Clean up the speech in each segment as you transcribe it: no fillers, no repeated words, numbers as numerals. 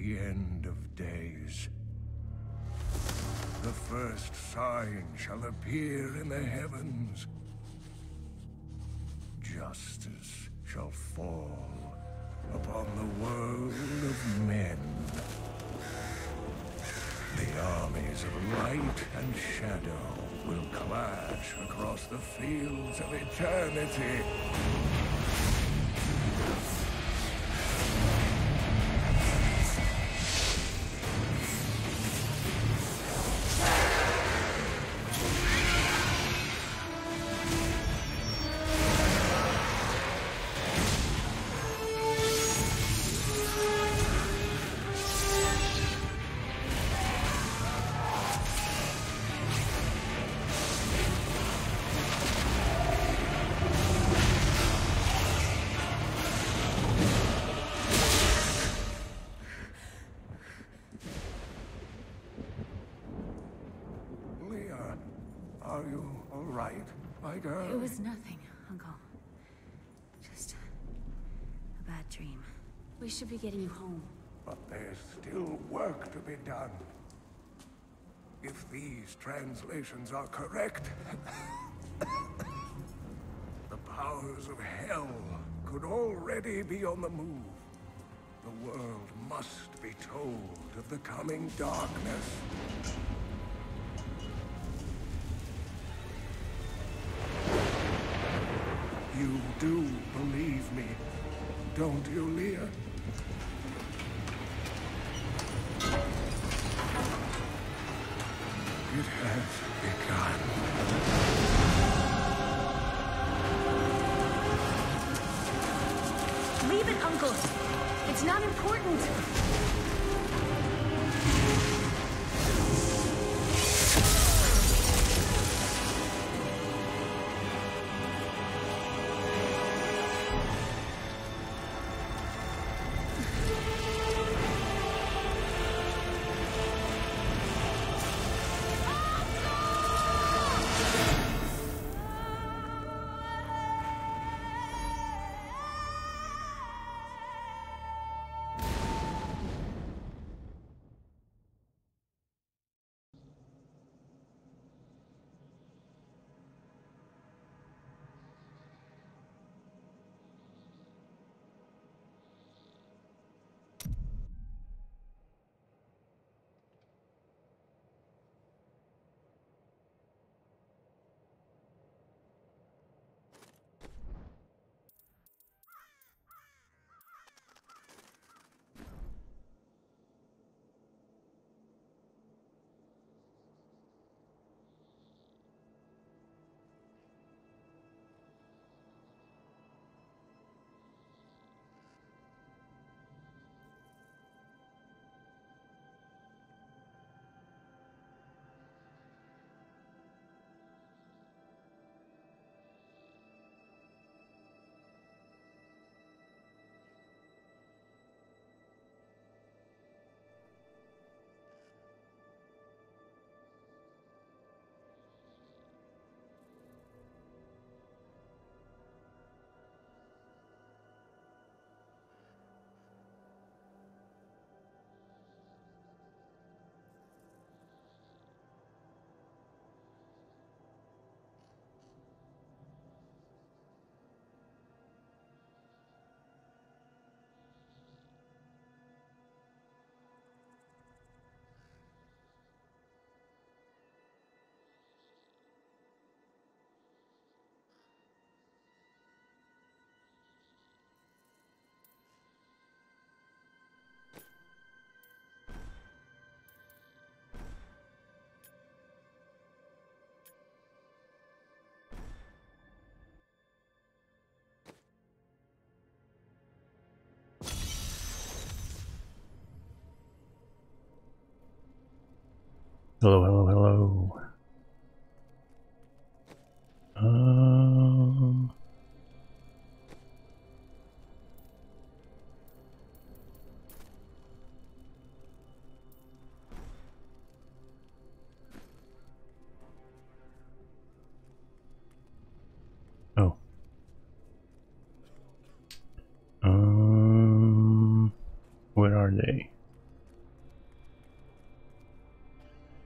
the end of days. The first sign shall appear in the heavens. Justice shall fall upon the world of men. The armies of light and shadow will clash across the fields of eternity. Are you all right, my girl? It was nothing, Uncle. Just a bad dream. We should be getting you home. But there's still work to be done. If these translations are correct, the powers of hell could already be on the move. The world must be told of the coming darkness. You do believe me, don't you, Leah? It has begun. Leave it, Uncle! It's not important! Hello, hello, hello. Oh. Where are they?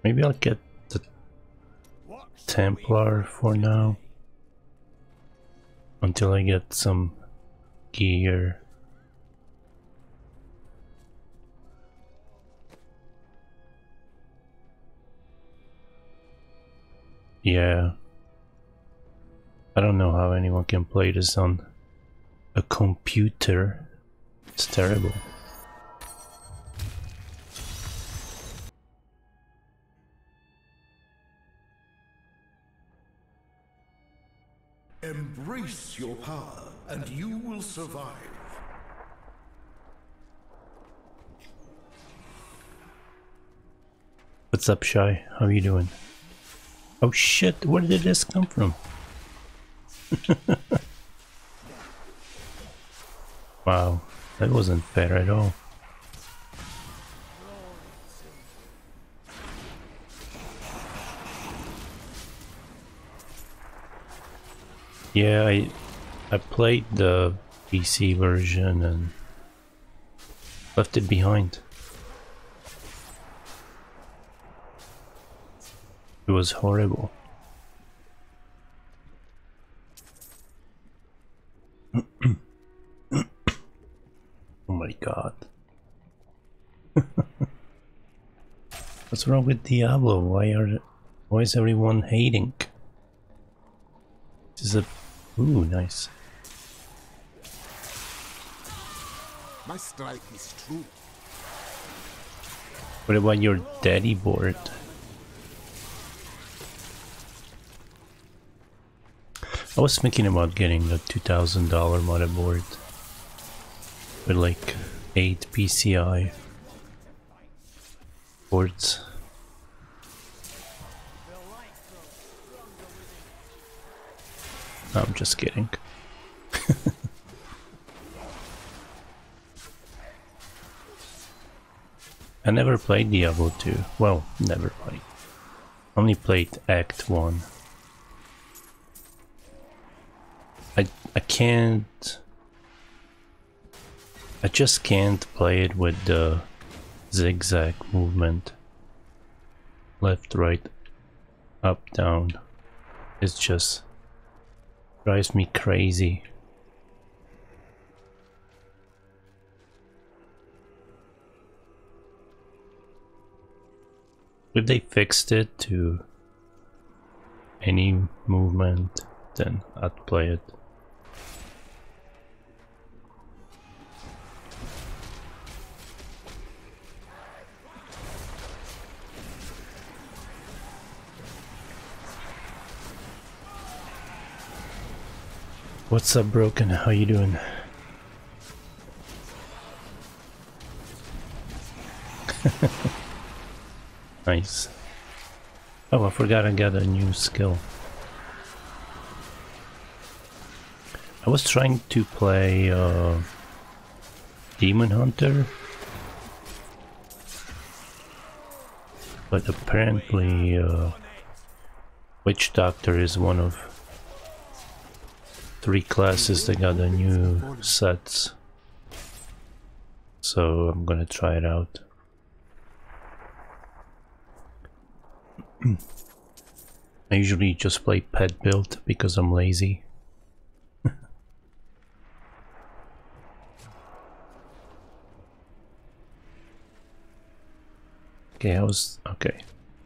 Maybe I'll get the Templar for now. Until I get some gear. Yeah. I don't know how anyone can play this on a computer. It's terrible. Embrace your power, and you will survive. What's up, Shy? How you doing? Oh shit, where did this come from? Wow, that wasn't fair at all. Yeah, I played the PC version and left it behind. It was horrible. Oh my god. What's wrong with Diablo? Why is everyone hating? This is a ooh, nice. My strike is true. What about your daddy board? I was thinking about getting the $2,000 motherboard with like 8 PCI boards. No, I'm just kidding. I never played Diablo 2. Well, never played. Only played Act 1. I can't... I just can't play it with the zigzag movement. Left, right, up, down. It's just... drives me crazy. If they fixed it to any movement, then I'd play it. What's up, Broken? How you doing? Nice. Oh, I forgot I got a new skill. I was trying to play Demon Hunter, but apparently Witch Doctor is one of 3 classes that got the new sets, so I'm gonna try it out. I usually just play pet build because I'm lazy. Okay, I was okay.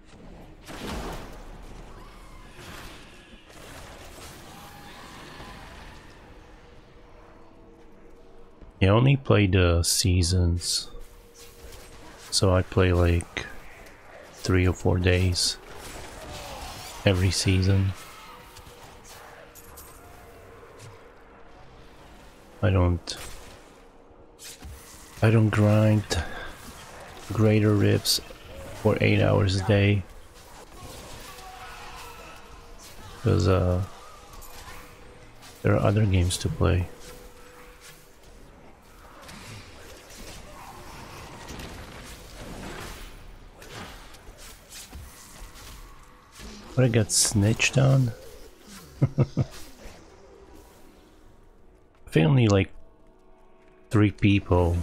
I only play the seasons, so I play like 3 or 4 days every season. I don't grind Greater Rifts for 8 hours a day, because there are other games to play. But I got snitched on. I think only like 3 people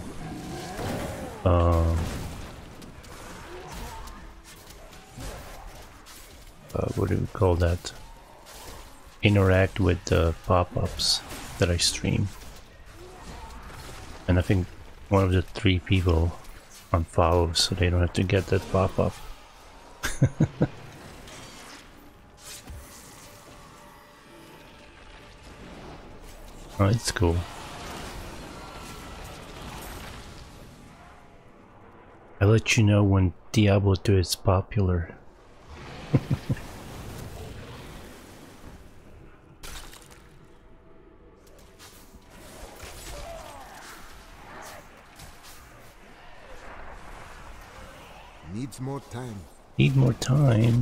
what do we call that? Interact with the pop-ups that I stream. And I think one of the 3 people unfollow so they don't have to get that pop-up. Oh, it's cool. I'll let you know when Diablo 2 is popular. Needs more time. Need more time.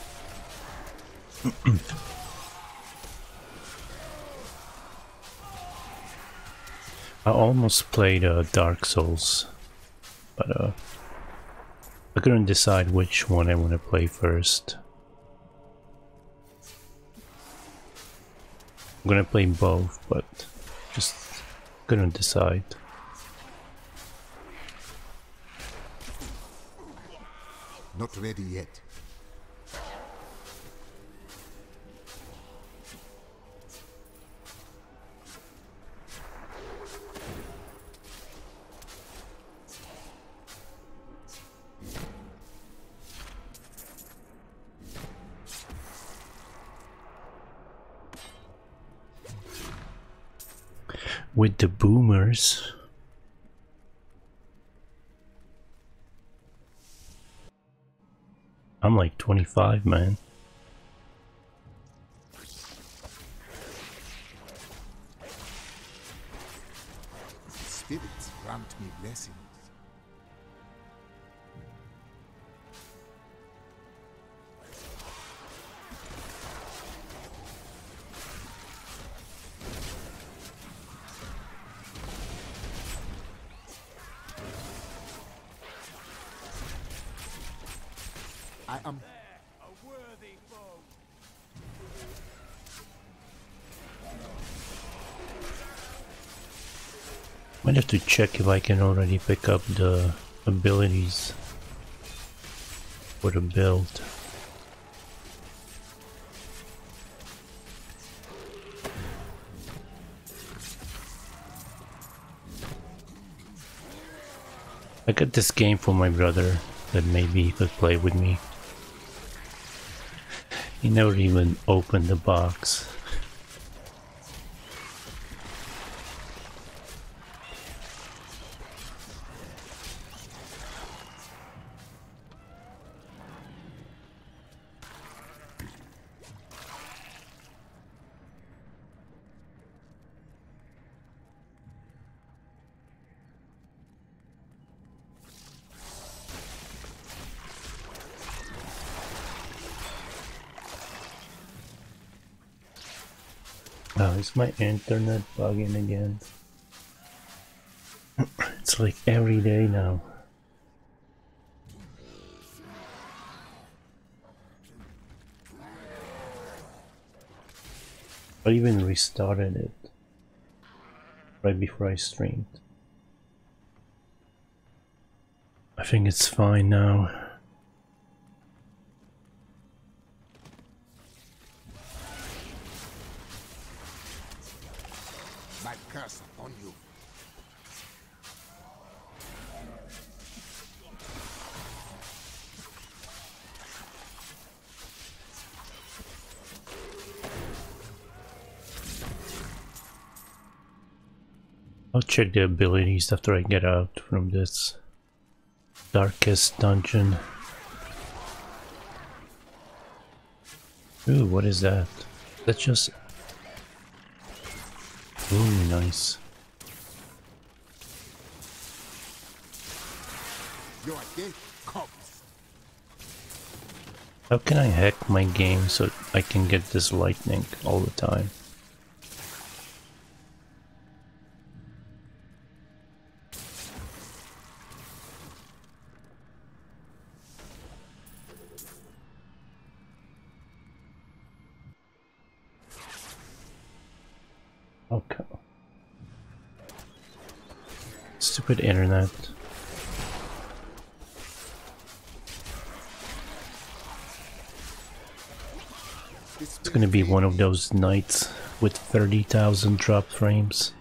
I almost played Dark Souls, but I couldn't decide which one I want to play first. I'm gonna play both, but just couldn't decide. Not ready yet. With the boomers. I'm like 25, man. Spirits grant me blessings. I am A worthy foe. Might have to check if I can already pick up the abilities for the build. I got this game for my brother that maybe he could play with me. He never even opened the box. Oh, is my internet bugging again? It's like every day now. I even restarted it right before I streamed. I think it's fine now. my curse upon you. I'll check the abilities after I get out from this darkest dungeon. Ooh, what is that? That's just... Ooh, nice. Your day comes. How can I hack my game so I can get this lightning all the time? Okay. Stupid internet. It's gonna be one of those nights with 30,000 drop frames.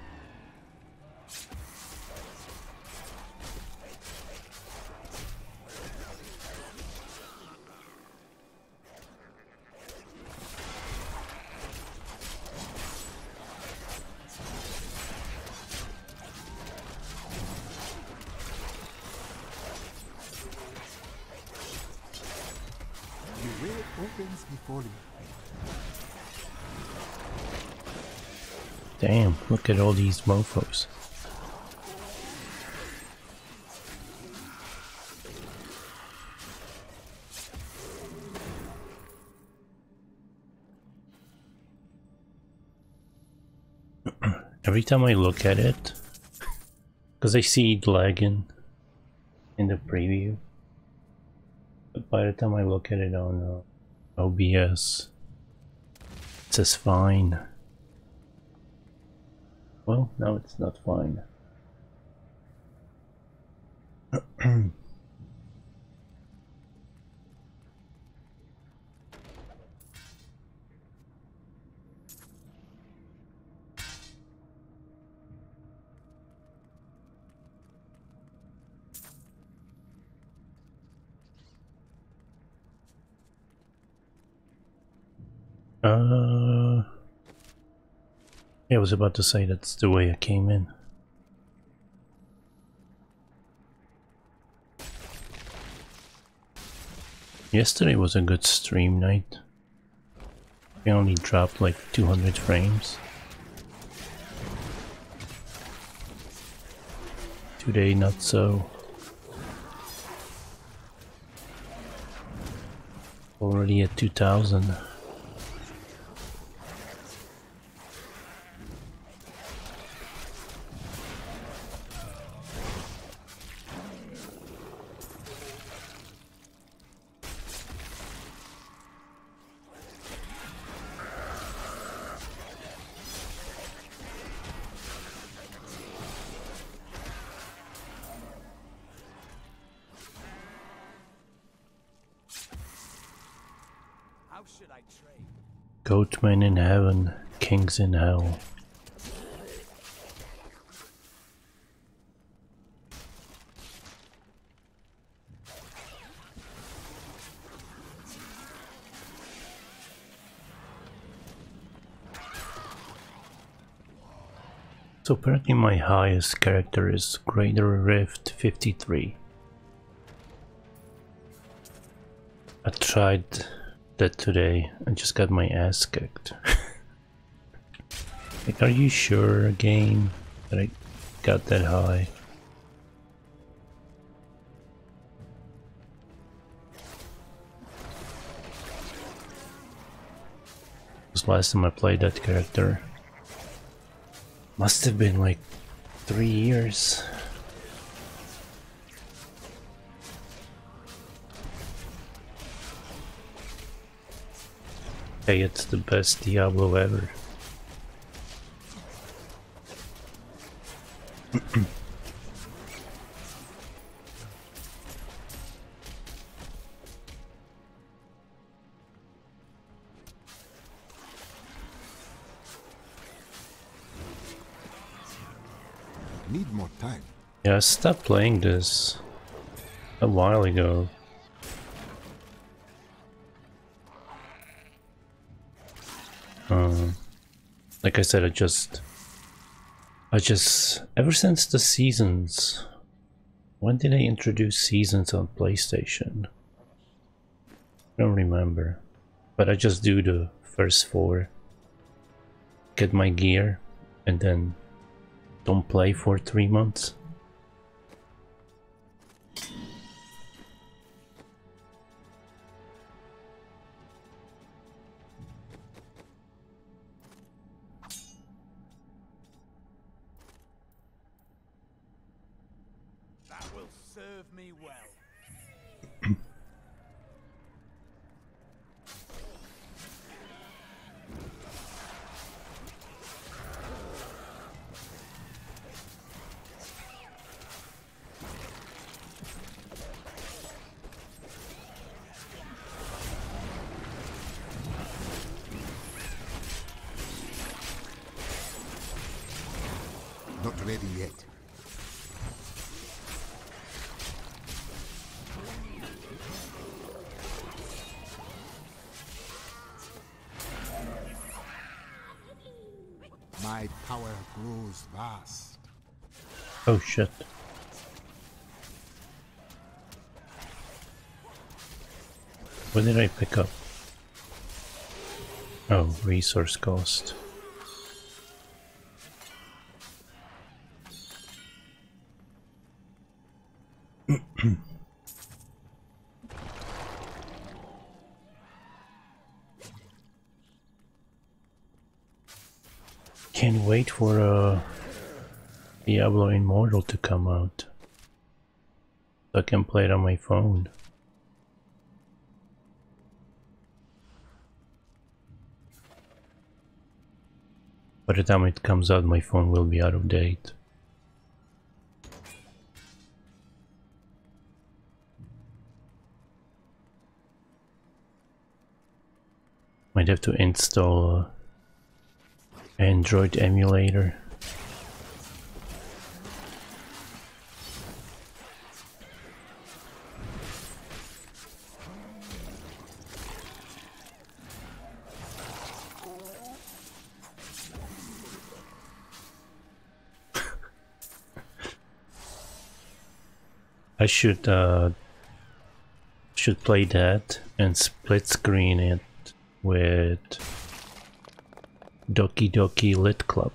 Damn, look at all these mofos. Every time I look at it, because I see it lagging in the preview, but by the time I look at it on OBS, it says fine. Well, now it's not fine. Yeah, I was about to say that's the way I came in. Yesterday was a good stream night. We only dropped like 200 frames. Today not so. Already at 2000. Goatmen in heaven, kings in hell. So apparently my highest character is Greater Rift 53. I tried that today and just got my ass kicked. Like, are you sure, game, that I got that high? This last time I played that character must have been like 3 years. Hey, it's the best Diablo ever. Need more time. Yeah, I stopped playing this a while ago. Like I said, I just ever since the seasons. When did they introduce seasons on PlayStation? I don't remember, but I just do the first 4, get my gear, and then don't play for 3 months. ready yet. My power grows vast. Oh shit. What did I pick up? Oh, resource cost. Can't wait for Diablo Immortal to come out, so I can play it on my phone. By the time it comes out, my phone will be out of date. Might have to install Android emulator. I should play that and split screen it with Doki Doki Lit Club.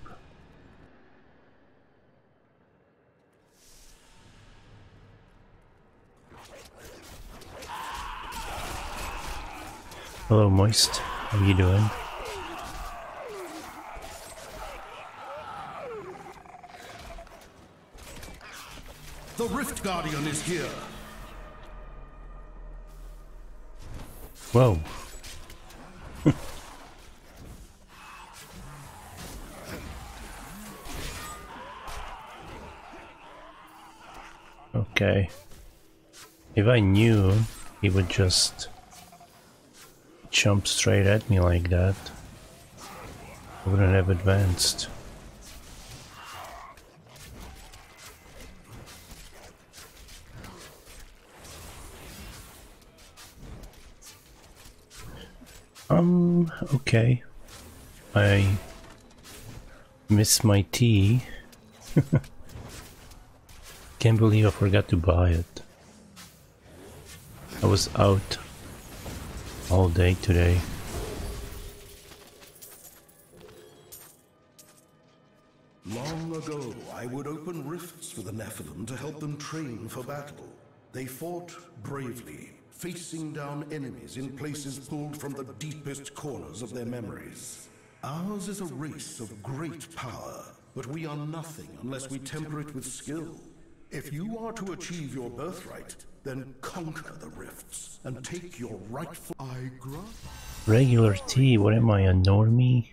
Hello Moist, how are you doing? The Rift Guardian is here. Whoa. Okay. If I knew he would just jump straight at me like that, I wouldn't have advanced. Okay. I miss my tea. Can't believe I forgot to buy it. I was out all day today. Long ago, I would open rifts for the Nephilim to help them train for battle. They fought bravely, facing down enemies in places pulled from the deepest corners of their memories. Ours is a race of great power, but we are nothing unless we temper it with skill. If you are to achieve your birthright, then conquer the rifts and take your rightful... Regular tea, what am I, a normie?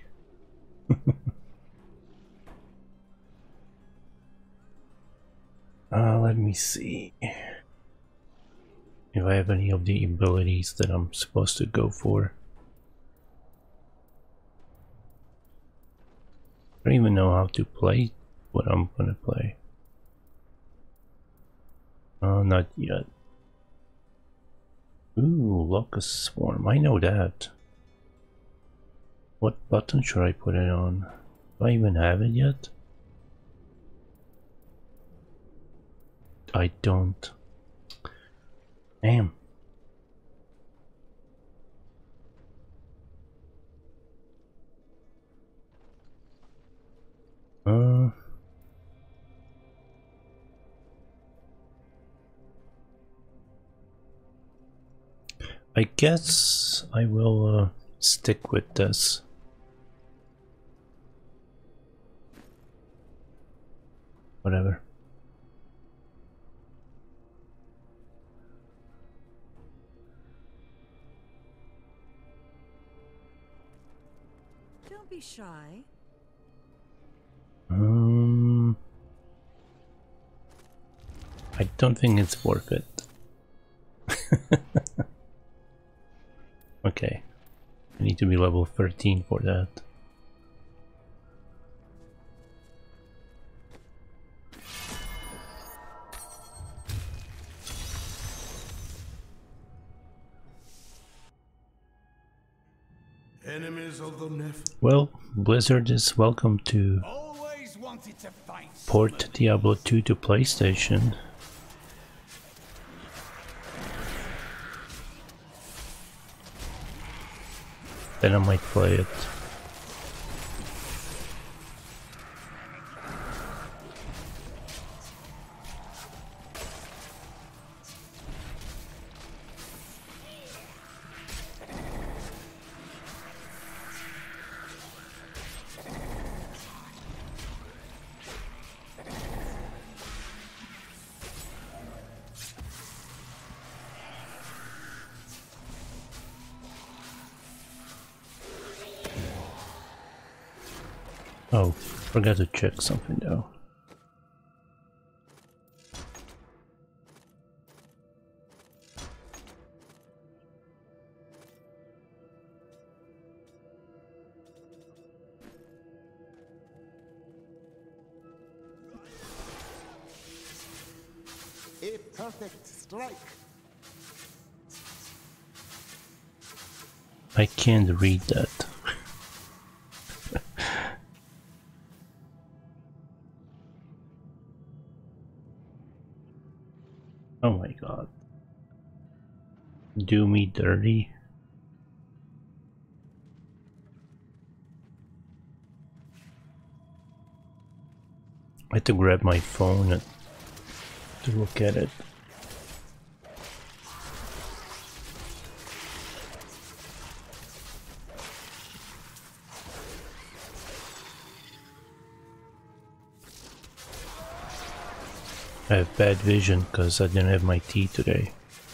Let me see if I have any of the abilities that I'm supposed to go for. I don't even know how to play what I'm gonna play. Not yet. Ooh, Locust Swarm, I know that. What button should I put it on? Do I even have it yet? I don't. Damn. I guess I will stick with this. Whatever. Don't be shy. I don't think it's worth it. Okay, I need to be level 13 for that. Enemies of the Nephilim. Well, Blizzard is welcome to Always wanted to fight port Diablo 2 to PlayStation. Then I might play it. Oh, forgot to check something though. a perfect strike. I can't read that. Oh my god. Do me dirty. I had to grab my phone and to look at it. I have bad vision because I didn't have my tea today.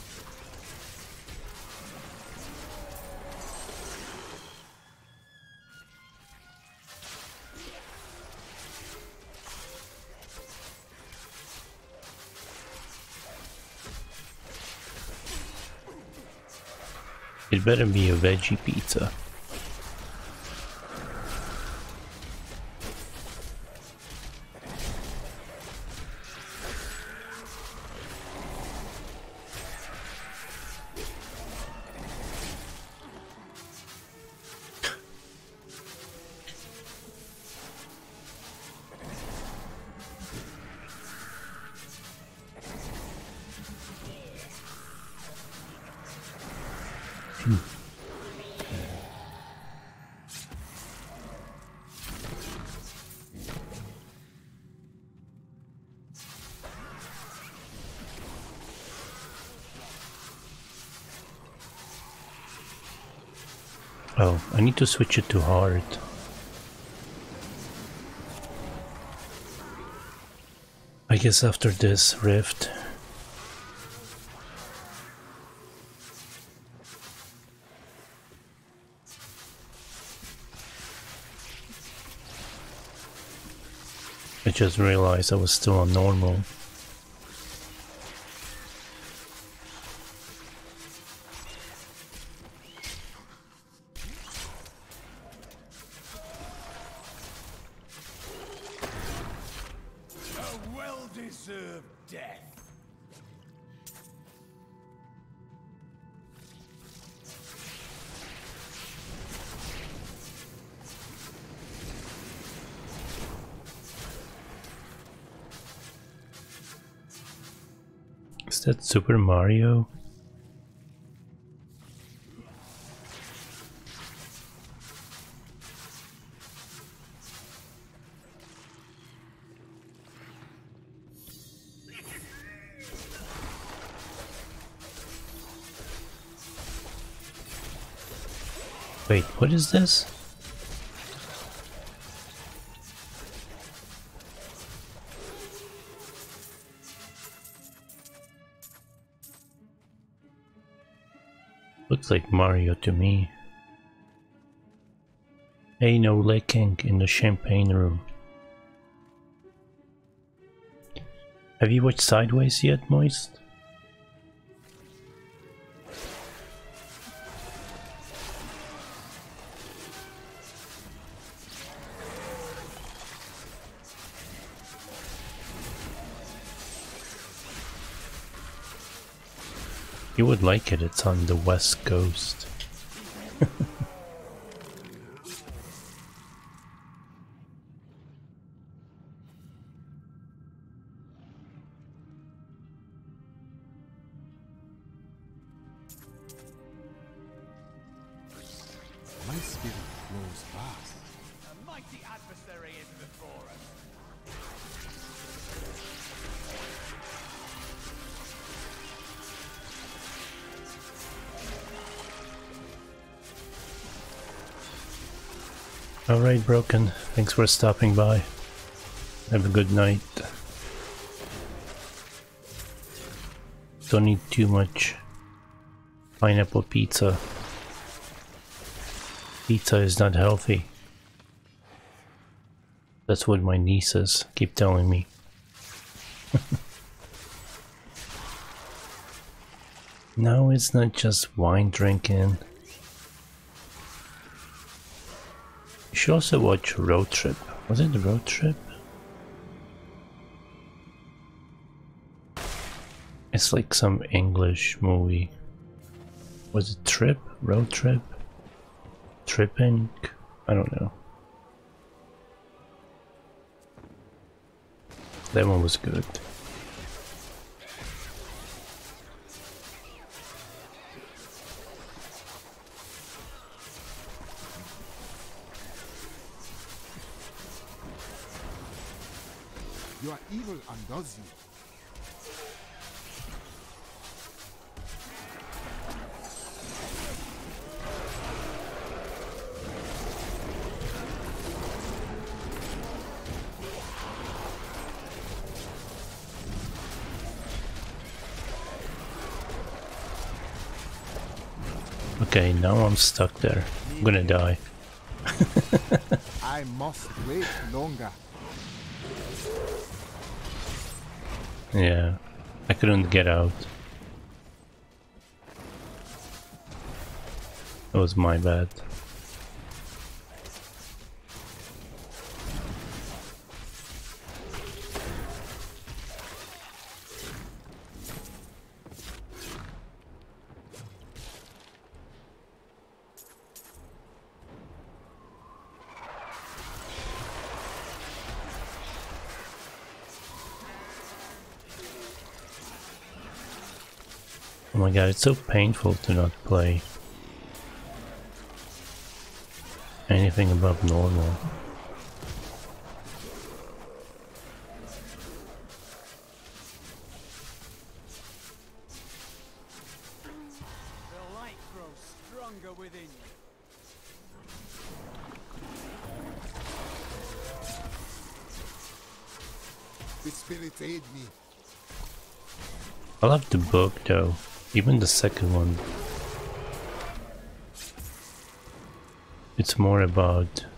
It better be a veggie pizza. Oh, I need to switch it to hard. I guess after this rift. I just realized I was still on normal. A well-deserved death. Is that Super Mario? Wait, what is this? Looks like Mario to me. Hey, no licking in the champagne room. Have you watched Sideways yet, Moist? You would like it, it's on the West Coast. spirit flows fast. A mighty adversary is before us. Alright, Broken. Thanks for stopping by. Have a good night. Don't eat too much pineapple pizza. Pizza is not healthy. That's what my nieces keep telling me. No, it's not just wine drinking. You should also watch Road Trip. Was it Road Trip? It's like some English movie. Was it Trip? Road Trip? Tripping? I don't know. That one was good. You are evil undoes you. Okay, now I'm stuck there. I'm gonna die. I must wait longer. Yeah, I couldn't get out. That was my bad. Oh my god, it's so painful to not play anything above normal. The light grows stronger within you. The spirits aid me. I love the book though, even the second one. It's more about...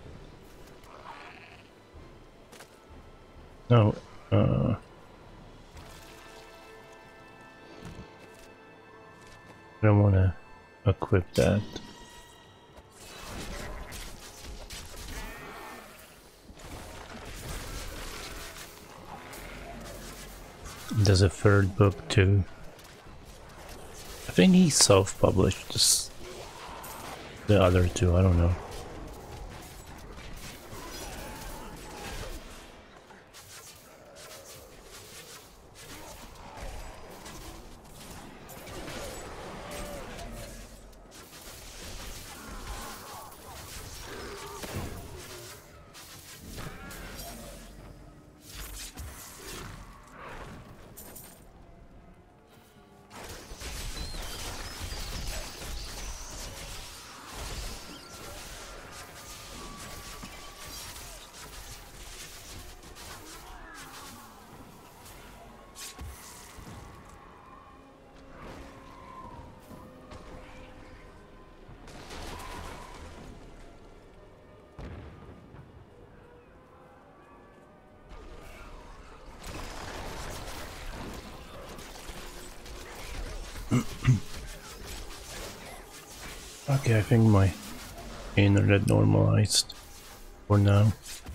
No, I don't want to equip that. There's a third book too. I think he self-published this, the other two, I don't know. Okay, I think my internet normalized for now.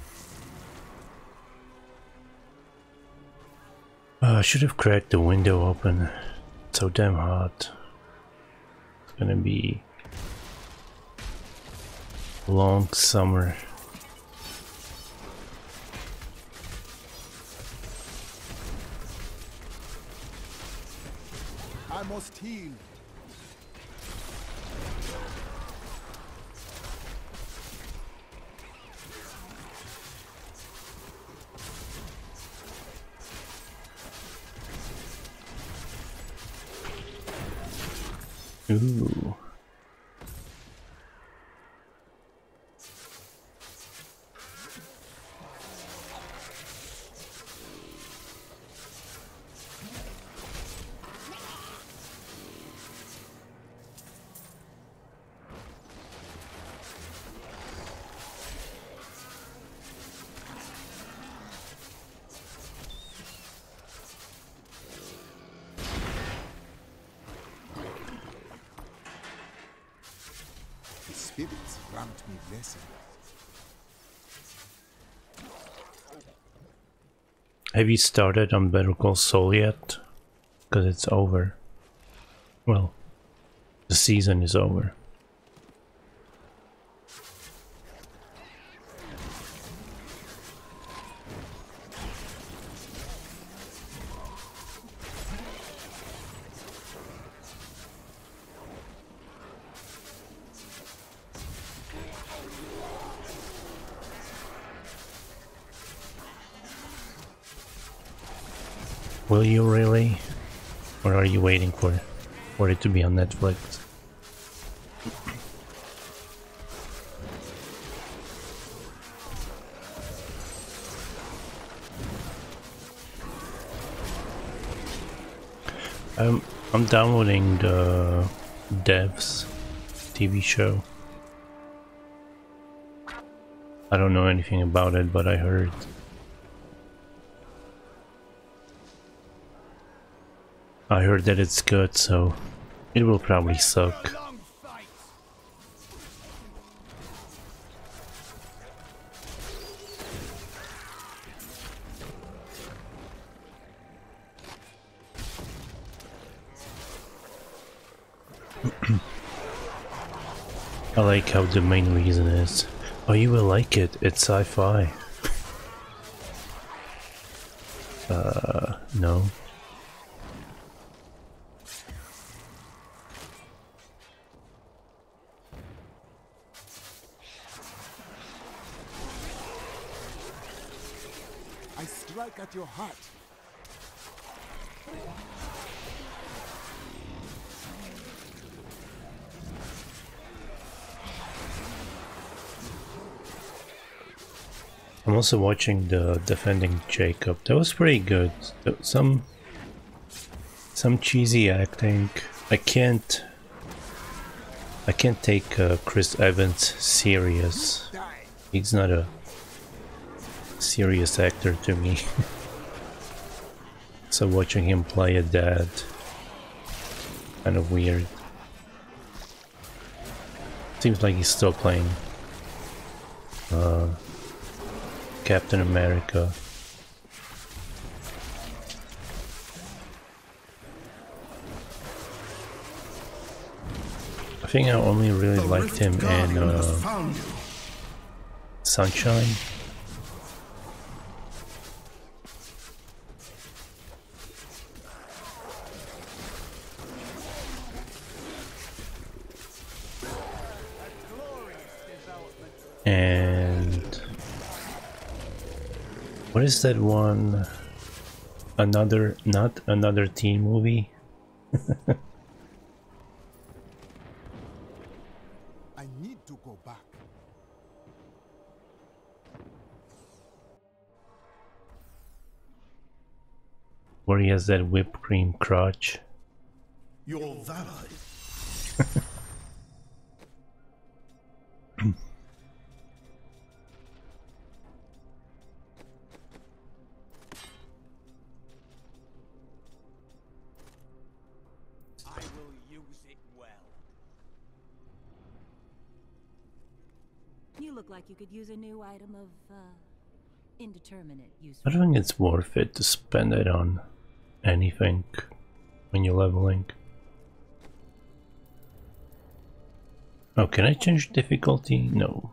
I should have cracked the window open. It's so damn hot. It's gonna be a long summer. I must heal. Ooh. The spirits grant me blessing. Have you started on Better Call Saul yet? Because it's over. Well, the season is over. Will you really? Or are you waiting for it to be on Netflix? I'm downloading the Devs TV show. I don't know anything about it, but I heard that it's good, so it will probably suck. Long fight. I like how the main reason is, oh, you will like it, it's sci-fi. No. I strike at your heart. I'm also watching the Defending Jacob. That was pretty good. Some cheesy acting. I can't take Chris Evans serious. He's not a serious actor to me. So watching him play a dad, kind of weird. Seems like he's still playing Captain America. I think I only really liked him in Sunshine. And what is that one? Not another teen movie? I need to go back. Where he has that whipped cream crotch. You're that I will use it well. You look like you could use a new item of, indeterminate use. I don't think it's worth it to spend it on anything when you're leveling. Oh, can I change difficulty? No.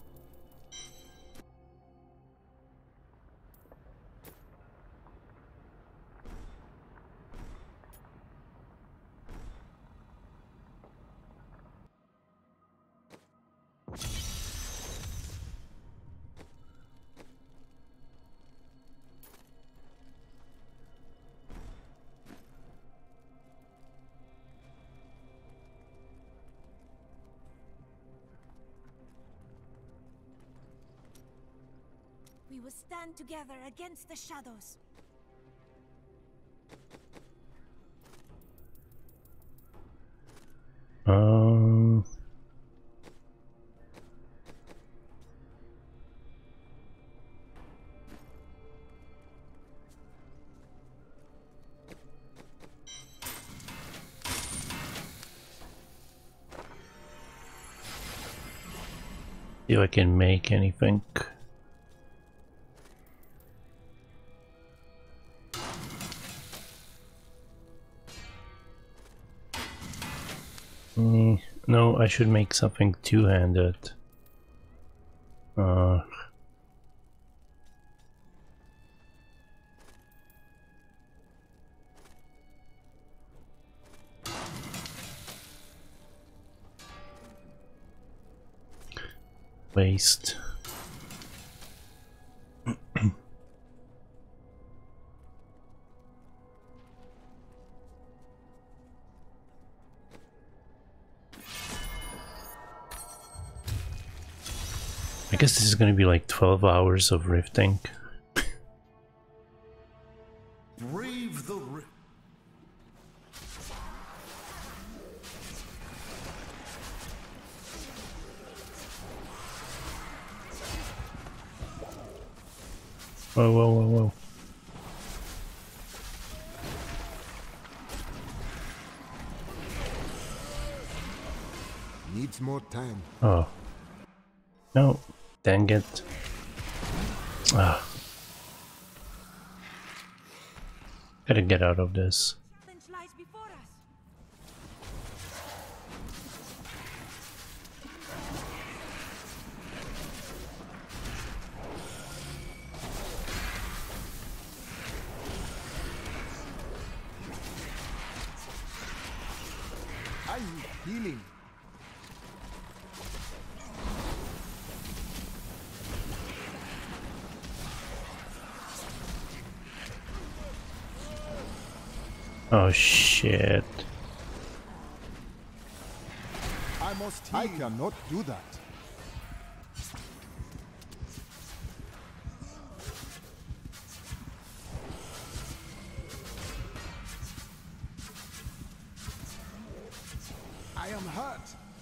We will stand together against the shadows. See if I can make anything. No, I should make something two-handed. Waste. I guess this is gonna be like 12 hours of rifting. Brave the rift. Whoa, whoa, whoa, whoa. Needs more time. Oh. No. Dang it. Ah. Gotta get out of this. Challenge lies before us. I need healing. Oh shit. I must heal. I cannot do that. I am hurt.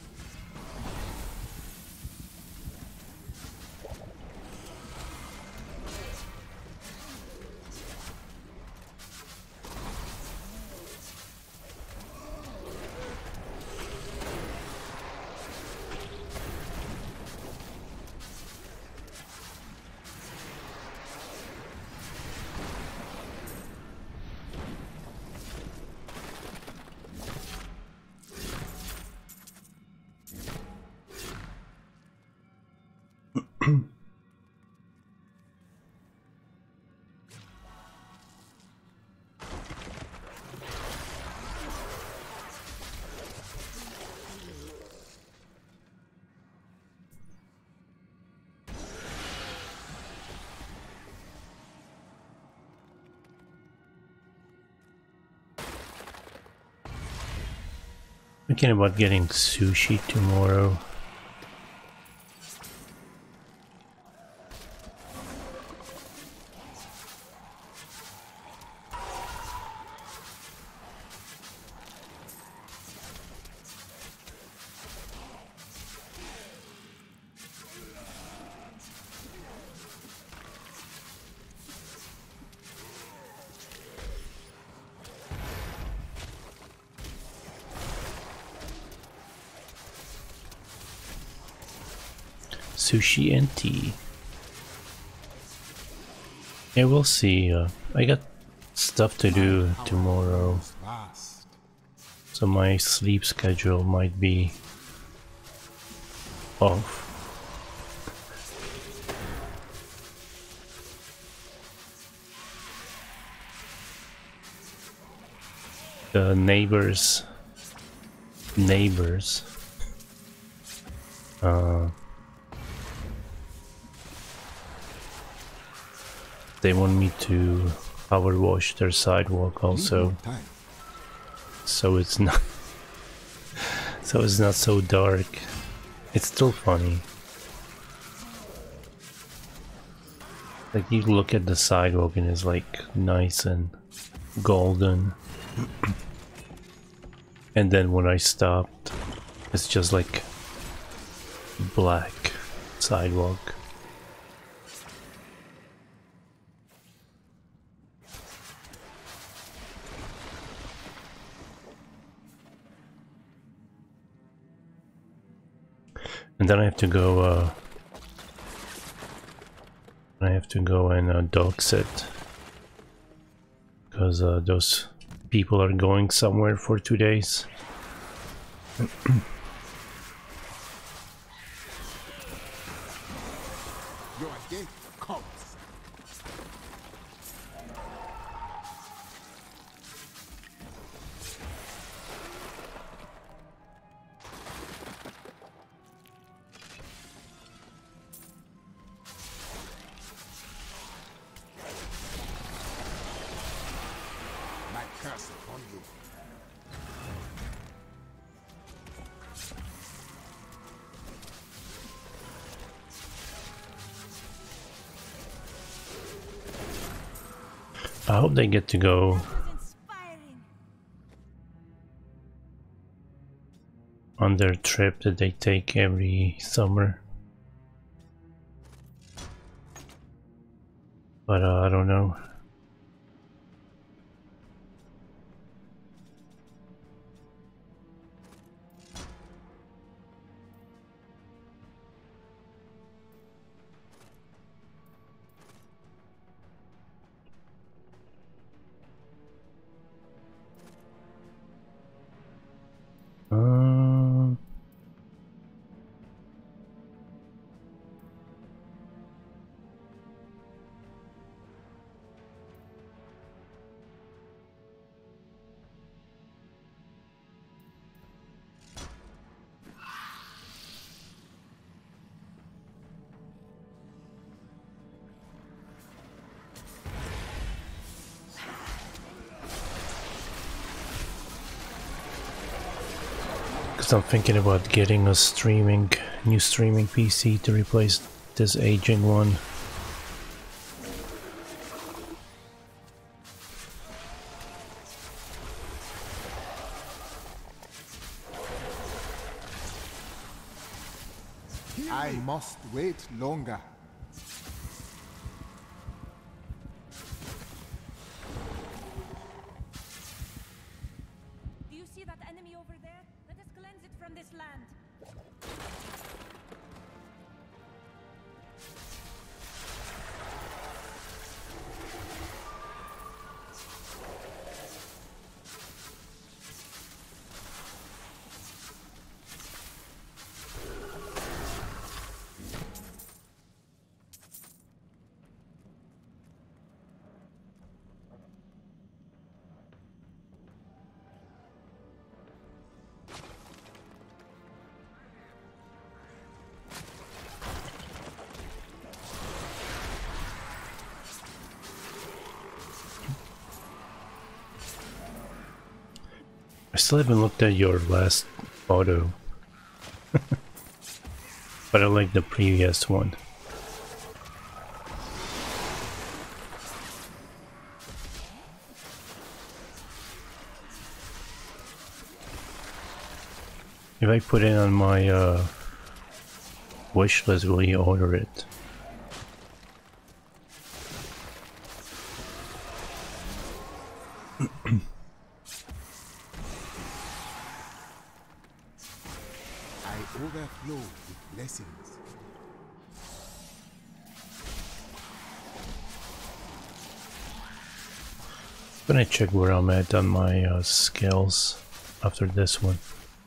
Thinking about getting sushi tomorrow. Sushi and tea. Yeah, we'll see. I got stuff to do tomorrow, Fast. so my sleep schedule might be off. The neighbors, they want me to power wash their sidewalk also, Time. so it's not so dark. It's still funny. Like you look at the sidewalk and it's like nice and golden. And then when I stopped, it's just like black sidewalk. And then I have to go and dog sit because those people are going somewhere for 2 days. Your day comes. My curse upon you. I hope they get to go Inspiring. on their trip that they take every summer. But I don't know. Um, Because I'm thinking about getting a new streaming PC to replace this aging one. I must wait longer. Do you see that enemy over there? Let us cleanse it from this land. I still haven't looked at your last photo. But I like the previous one. If I put it on my wish list, will you order it? I overflow with blessings. I'm gonna check where I'm at on my skills after this one.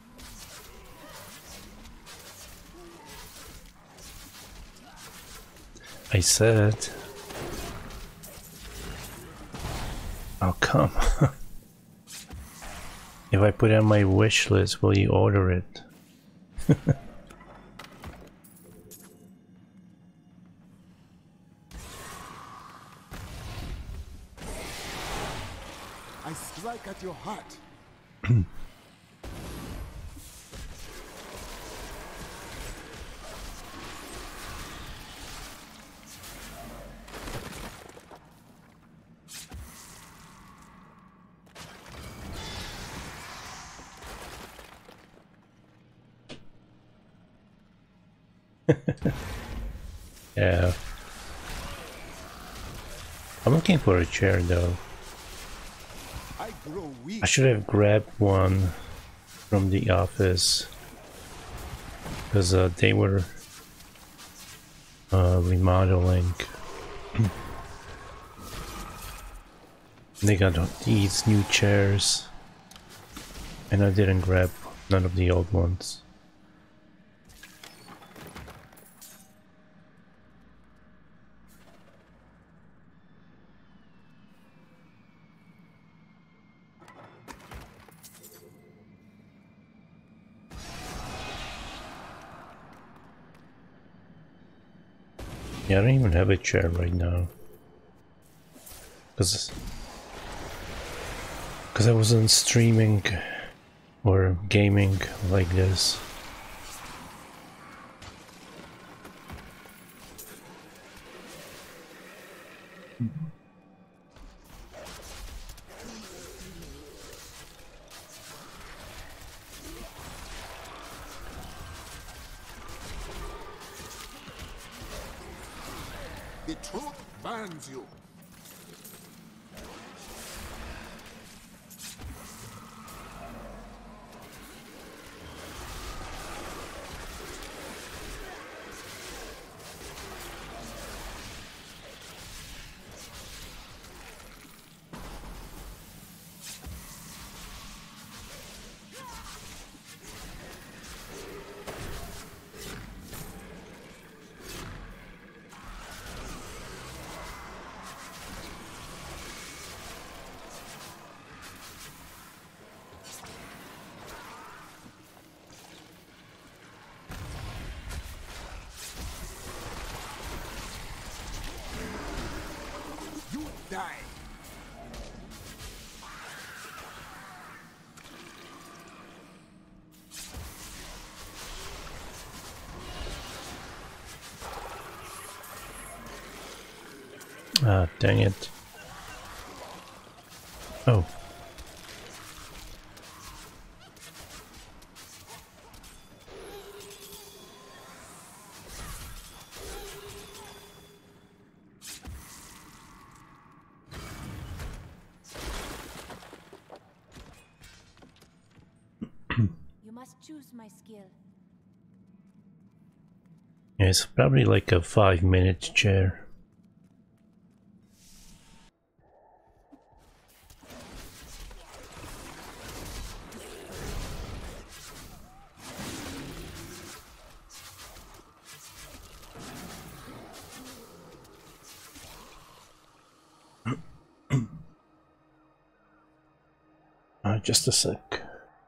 I said... Oh, come. If I put it on my wish list, will you order it? I strike at your heart. Yeah. I'm looking for a chair though. I grow weak. I should have grabbed one from the office because they were remodeling. They got these new chairs and I didn't grab none of the old ones. Yeah, I don't even have a chair right now. Because I wasn't streaming or gaming like this. The truth burns you. You die. Ah, dang it. Oh. You must choose my skill. Yeah, it's probably like a 5-minute chair. Just a sec.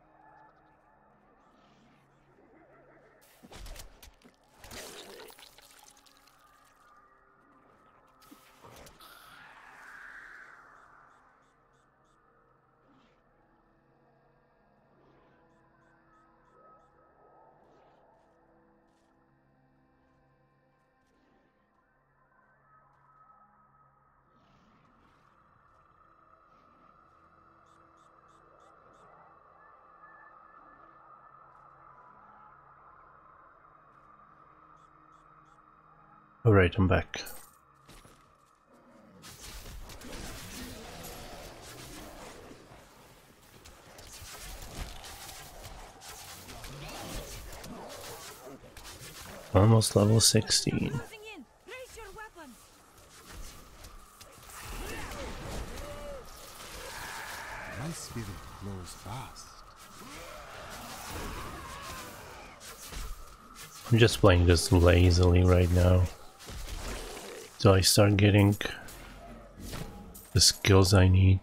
Alright, I'm back. Almost level 16. Closing in. Raise your weapon. My spirit grows fast. I'm just playing this lazily right now. So I start getting the skills I need.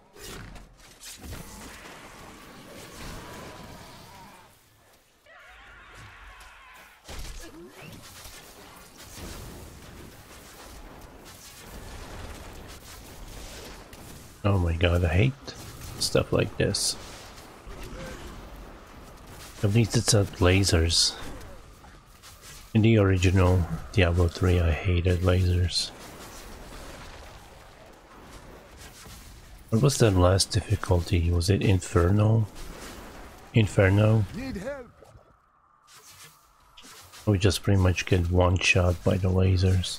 Oh my god, I hate stuff like this. At least it's at lasers. In the original Diablo 3 I hated lasers. What was that last difficulty? Was it Inferno? Inferno? Need help. We just pretty much get one shot by the lasers.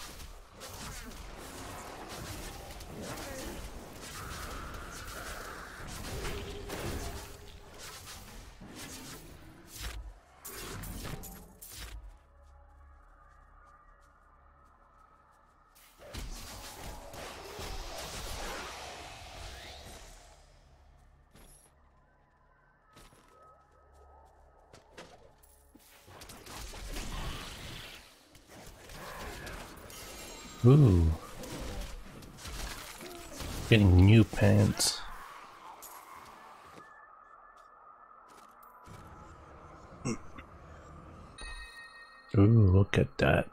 Ooh. Getting new pants. Ooh, look at that.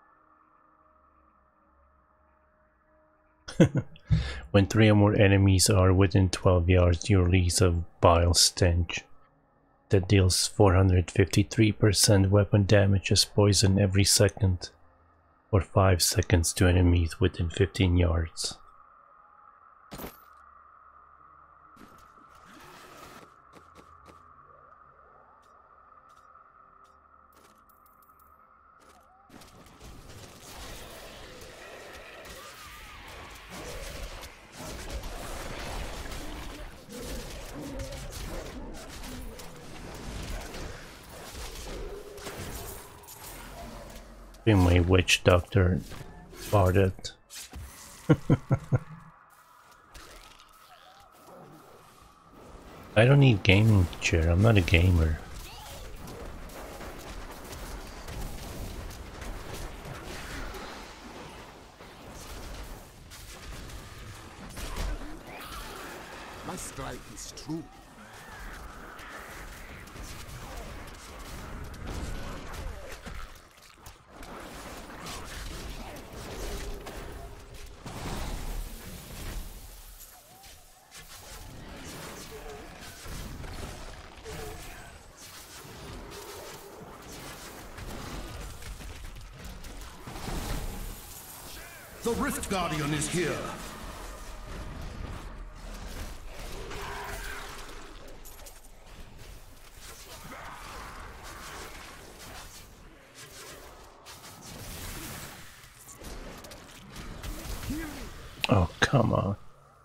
When 3 or more enemies are within 12 yards, you release a vile stench that deals 453% weapon damage as poison every second, or 5 seconds to enemies within 15 yards. My witch doctor farted. I don't need gaming chair, I'm not a gamer. My strike is true. The Rift Guardian is here. Oh, come on.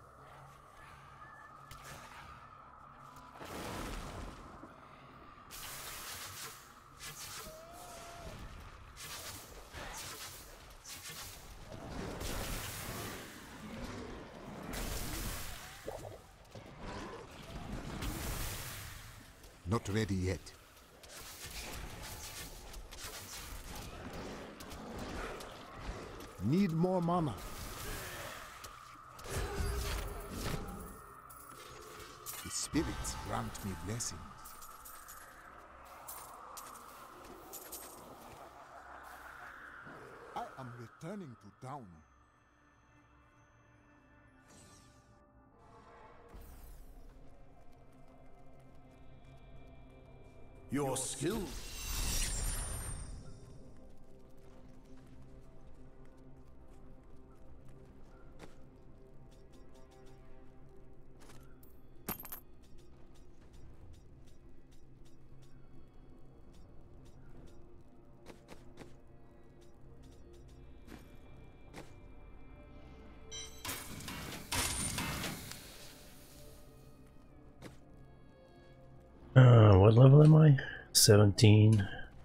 Not ready yet. Need more mana. The spirits grant me blessings. I am returning to town. Your skill. What level am I? 17.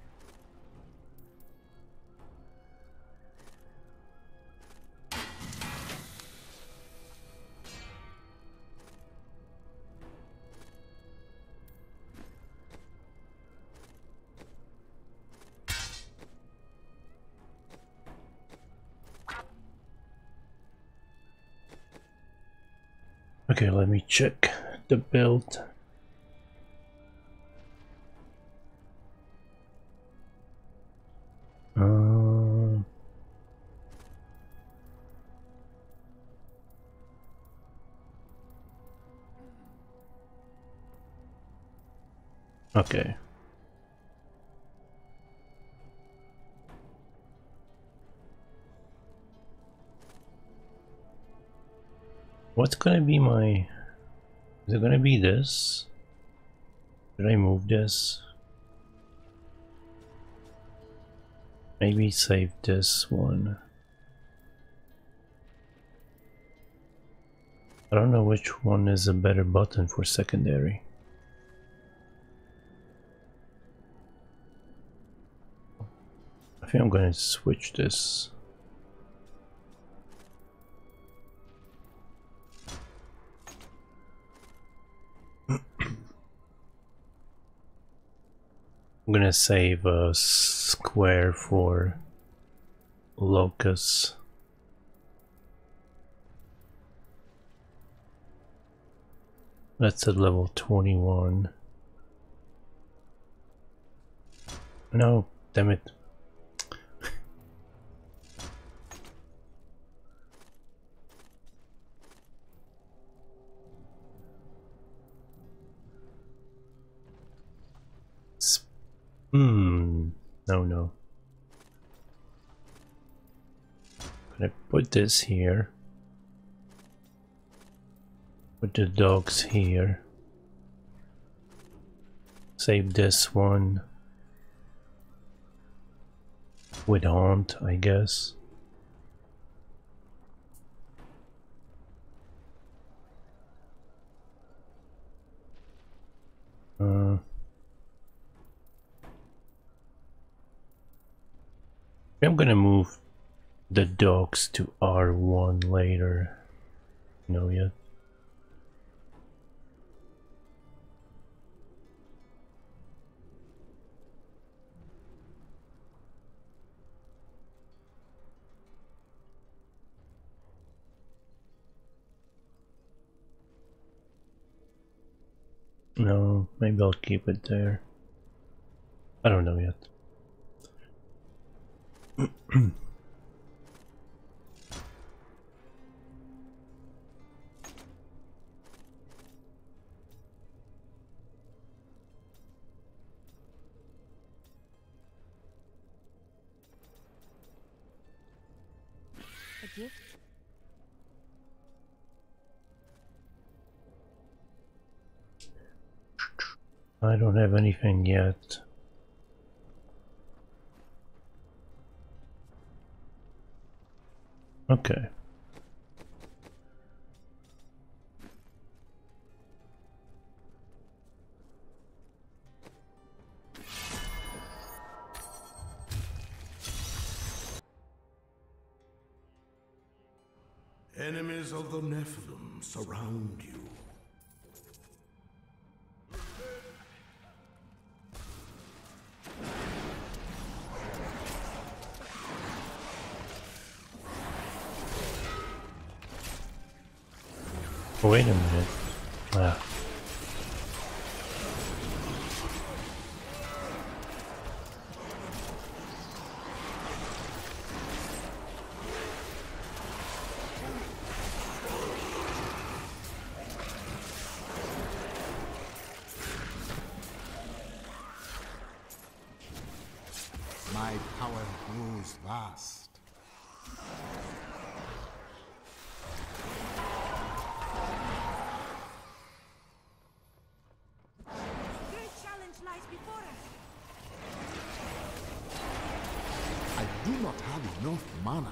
Okay, let me check the build. Okay. What's gonna be my... Is it gonna be this? Should I move this? Maybe save this one. I don't know which one is a better button for secondary. I think I'm gonna switch this. I'm gonna save a square for Locust. That's at level 21. No, damn it. No. Gonna put this here. Put the dogs here. Save this one. With Haunt, I guess. I'm gonna move the dogs to R1 later. No yet. No, maybe I'll keep it there. I don't know yet. A gift? I don't have anything yet. Okay. Enemies of the Nephilim surround you. Wait a minute. Ah. My power grows vast. Great challenge lies before us. I do not have enough mana.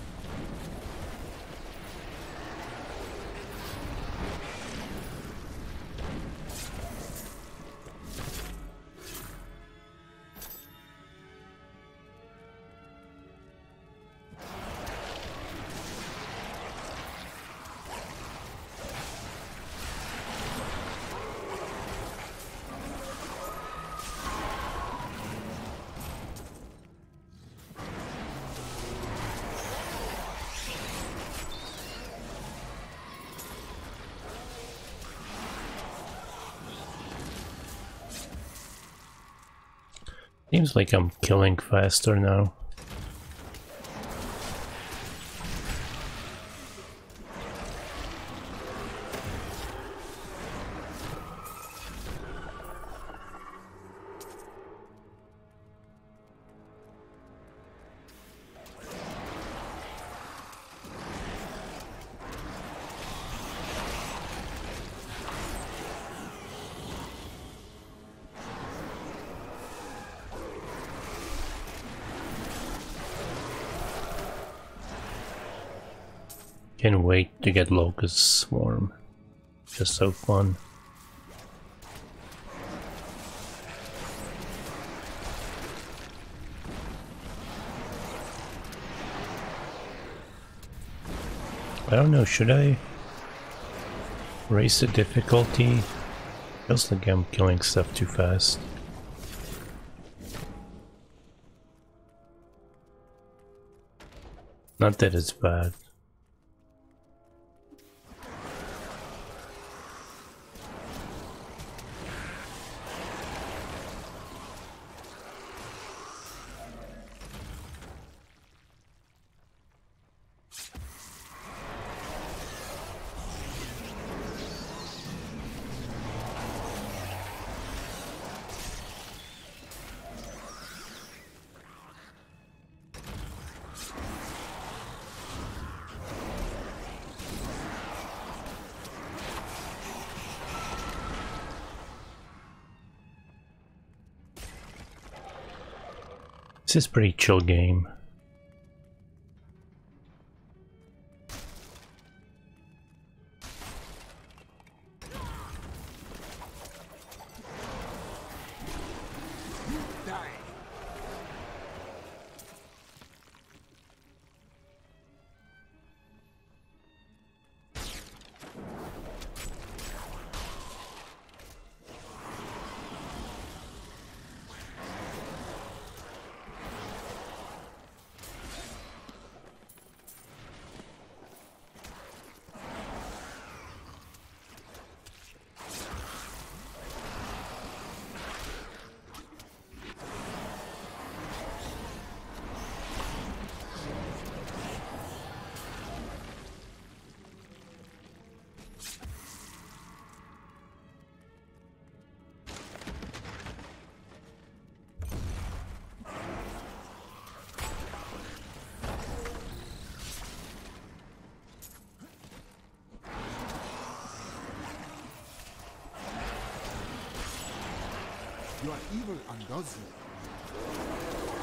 Seems like I'm killing faster now. Can't wait to get Locust Swarm. Just so fun. I don't know, should I raise the difficulty? Feels like I'm killing stuff too fast. Not that it's bad. This is a pretty chill game. You are evil undoes you.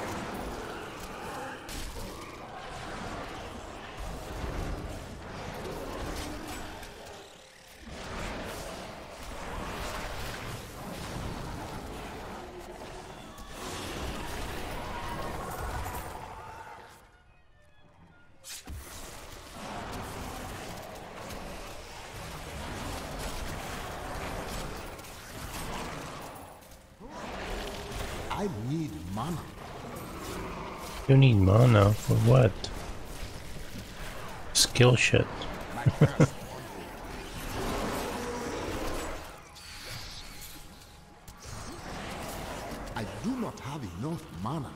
I need mana. You need mana for what? Skill shit. My curse. I do not have enough mana.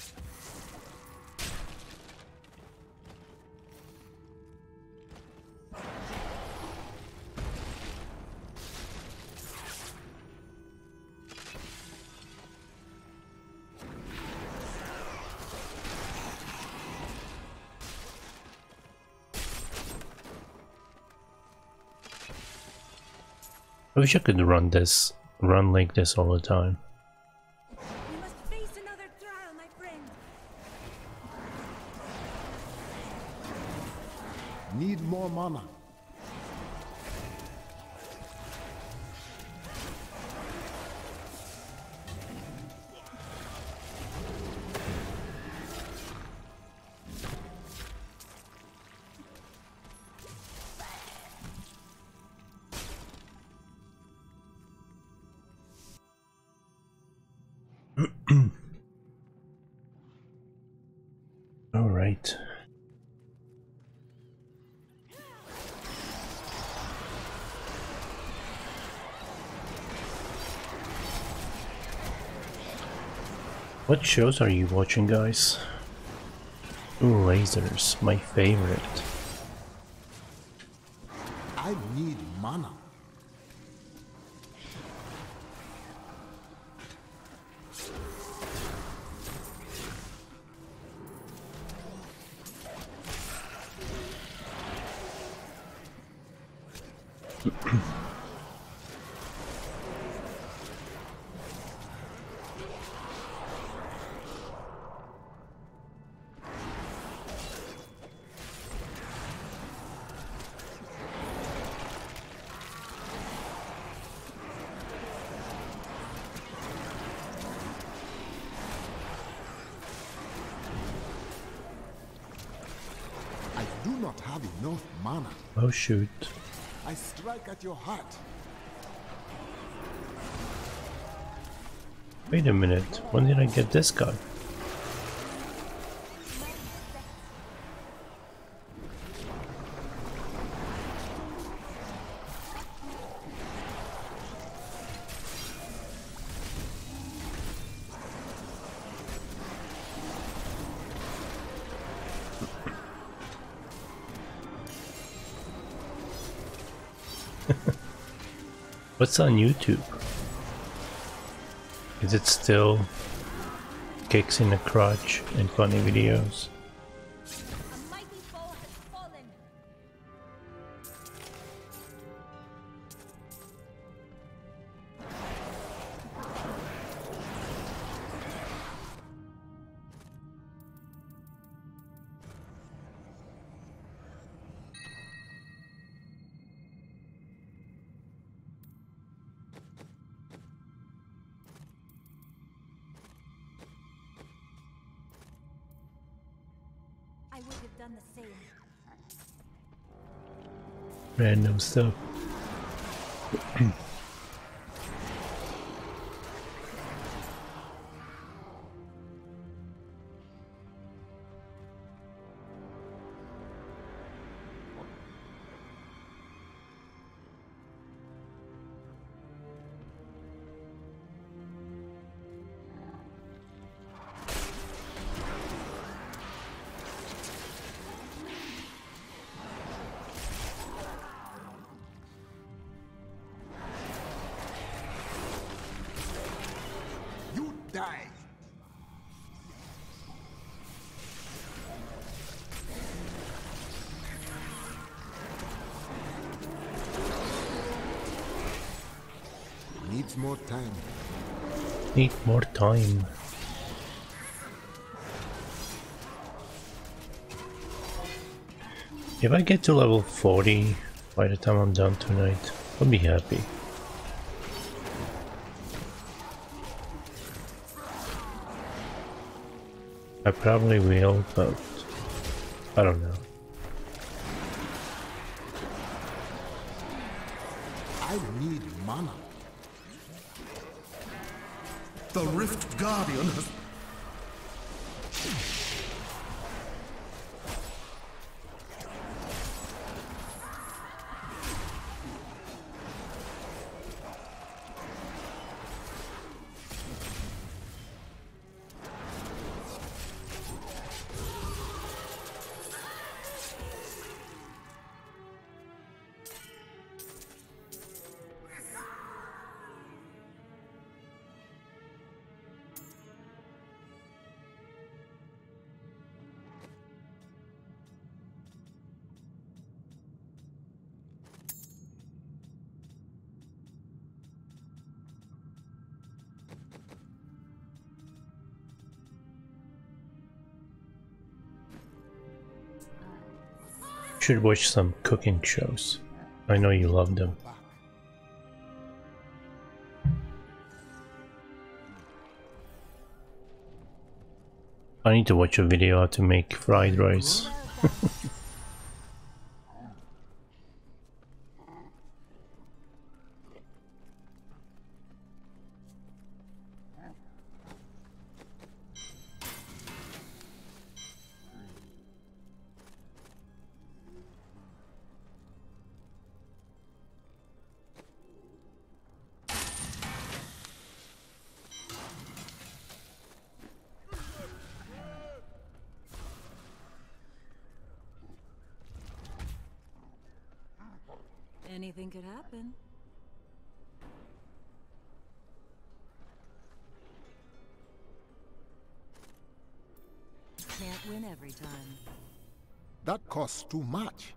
I wish I could run like this all the time. We must face another trial, my friend. Need more mana. All right. What shows are you watching, guys? Ooh, lasers, my favorite. I need mana. not have enough mana. Oh shoot. I strike at your heart. Wait a minute, when did I get this guy? What's on YouTube? Is it still kicks in the crotch and funny videos? A mighty foe has fallen. I would have done the same. Random stuff. You die. Needs more time. Need more time. If I get to level 40 by the time I'm done tonight, I'll be happy. I probably will, but I don't know. I need mana. The Rift Guardian has... Should watch some cooking shows. I know you love them. I need to watch a video how to make fried rice. Anything could happen. Can't win every time. That costs too much.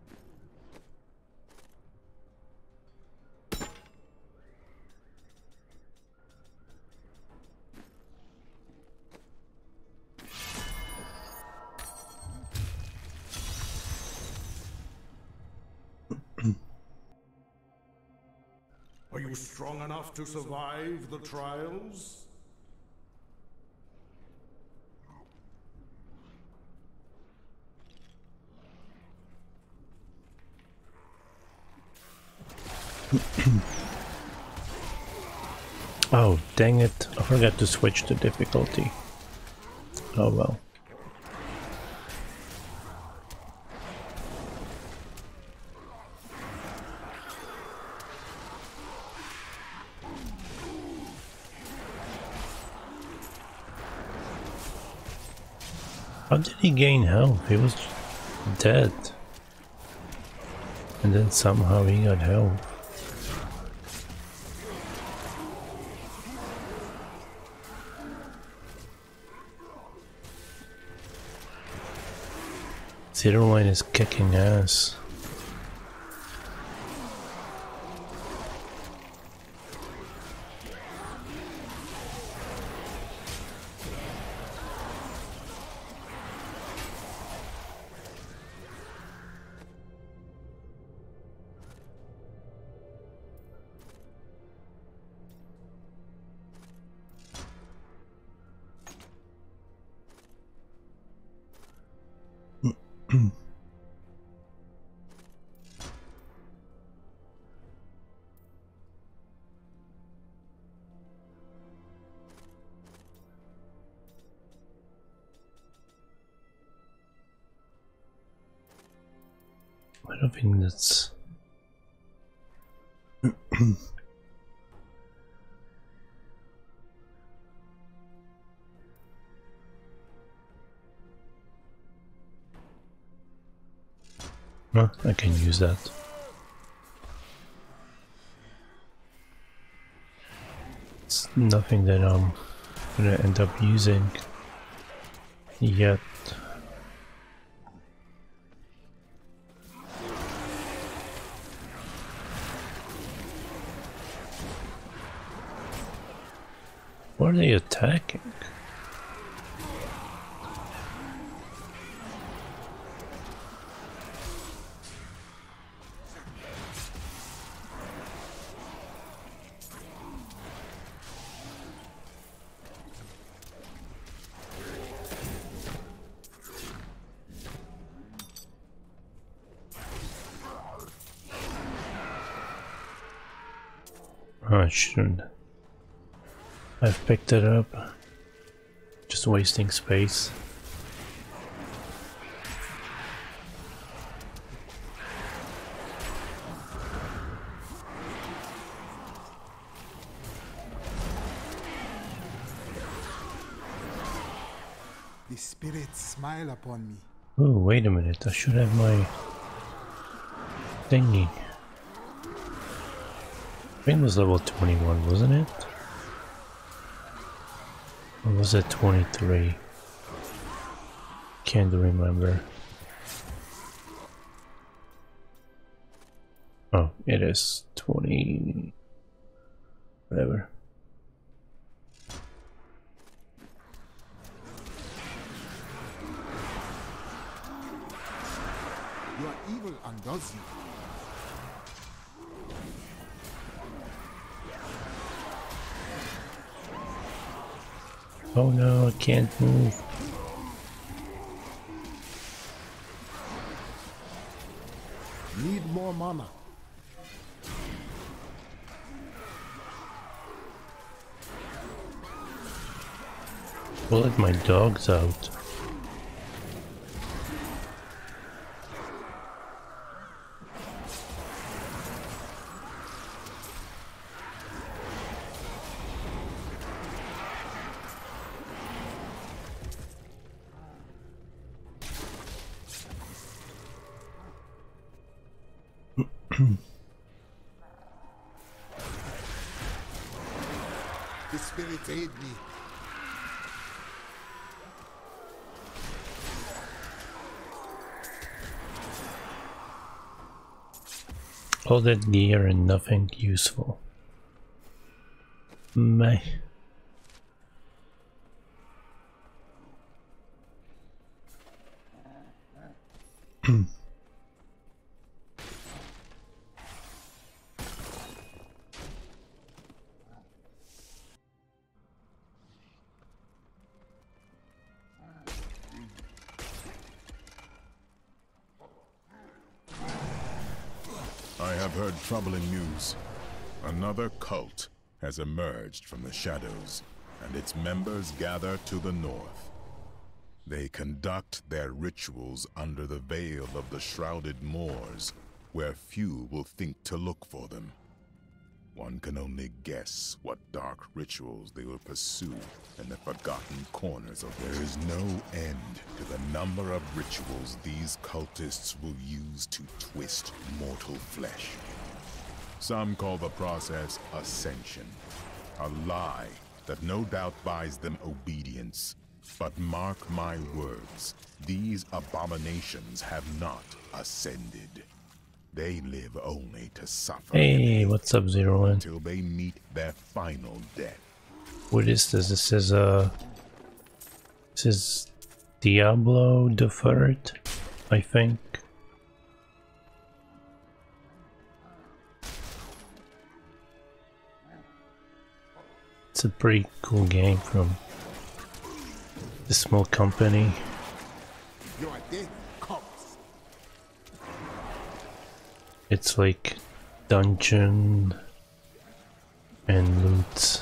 Are you strong enough to survive the trials? Oh, dang it. I forgot to switch the difficulty. Oh well. How did he gain health? He was dead. And then somehow he got health. Zero-Line is kicking ass. I don't think that's... Well, I can use that. It's nothing that I'm gonna end up using yet. What are they attacking? Oh, I shouldn't. I've picked it up. Just wasting space. The spirits smile upon me. Oh, wait a minute. I should have my thingy. I think it was level 21, wasn't it? Or was it 23? Can't remember. Oh, it is 20... whatever. You are evil undoes you. Oh no, I can't move. Need more mana. We'll let my dogs out. The spirits aid me. All that gear and nothing useful. Meh. I have heard troubling news. Another cult has emerged from the shadows, and its members gather to the north. They conduct their rituals under the veil of the shrouded moors, where few will think to look for them. One can only guess what dark rituals they will pursue in the forgotten corners of. There is no end to the number of rituals these cultists will use to twist mortal flesh. Some call the process ascension, a lie that no doubt buys them obedience. But mark my words, these abominations have not ascended. They live only to suffer. Hey, what's up, Zero One? Until they meet their final death. What is this? This is Diablo the Third, I think. It's a pretty cool game from a small company. You are dead, cops. It's like dungeon and loot.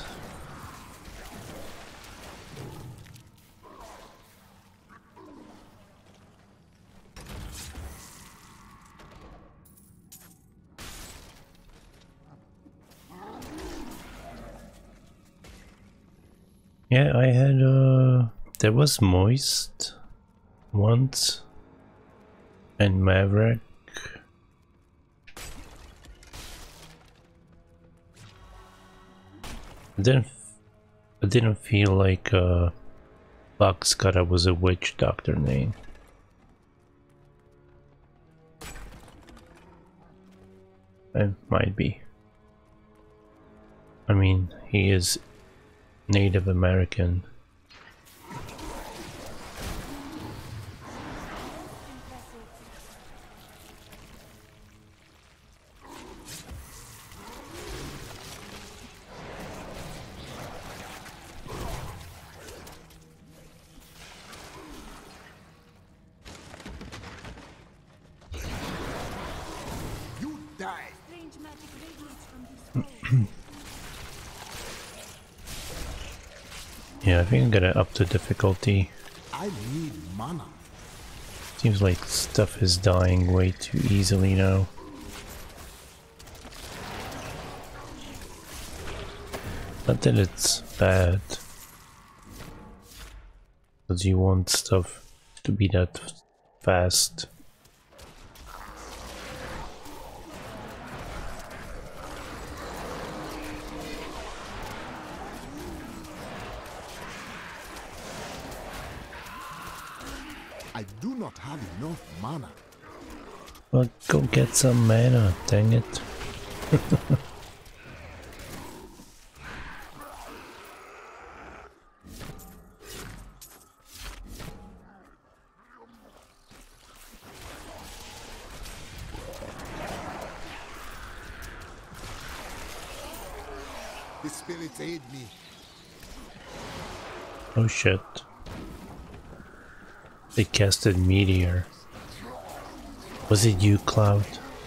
Yeah, I had there was Moist once and Maverick. I didn't feel like Boxcutter was a witch doctor name. It might be. I mean, he is Native American. You die. Strange magic radiates from this scroll. Yeah, I think I got it up to difficulty. I need mana. Seems like stuff is dying way too easily now. Not that it's bad, because you want stuff to be that fast. I do not have enough mana. Well, go get some mana, dang it. The spirits aid me. Oh shit. They casted Meteor. Was it you, Cloud?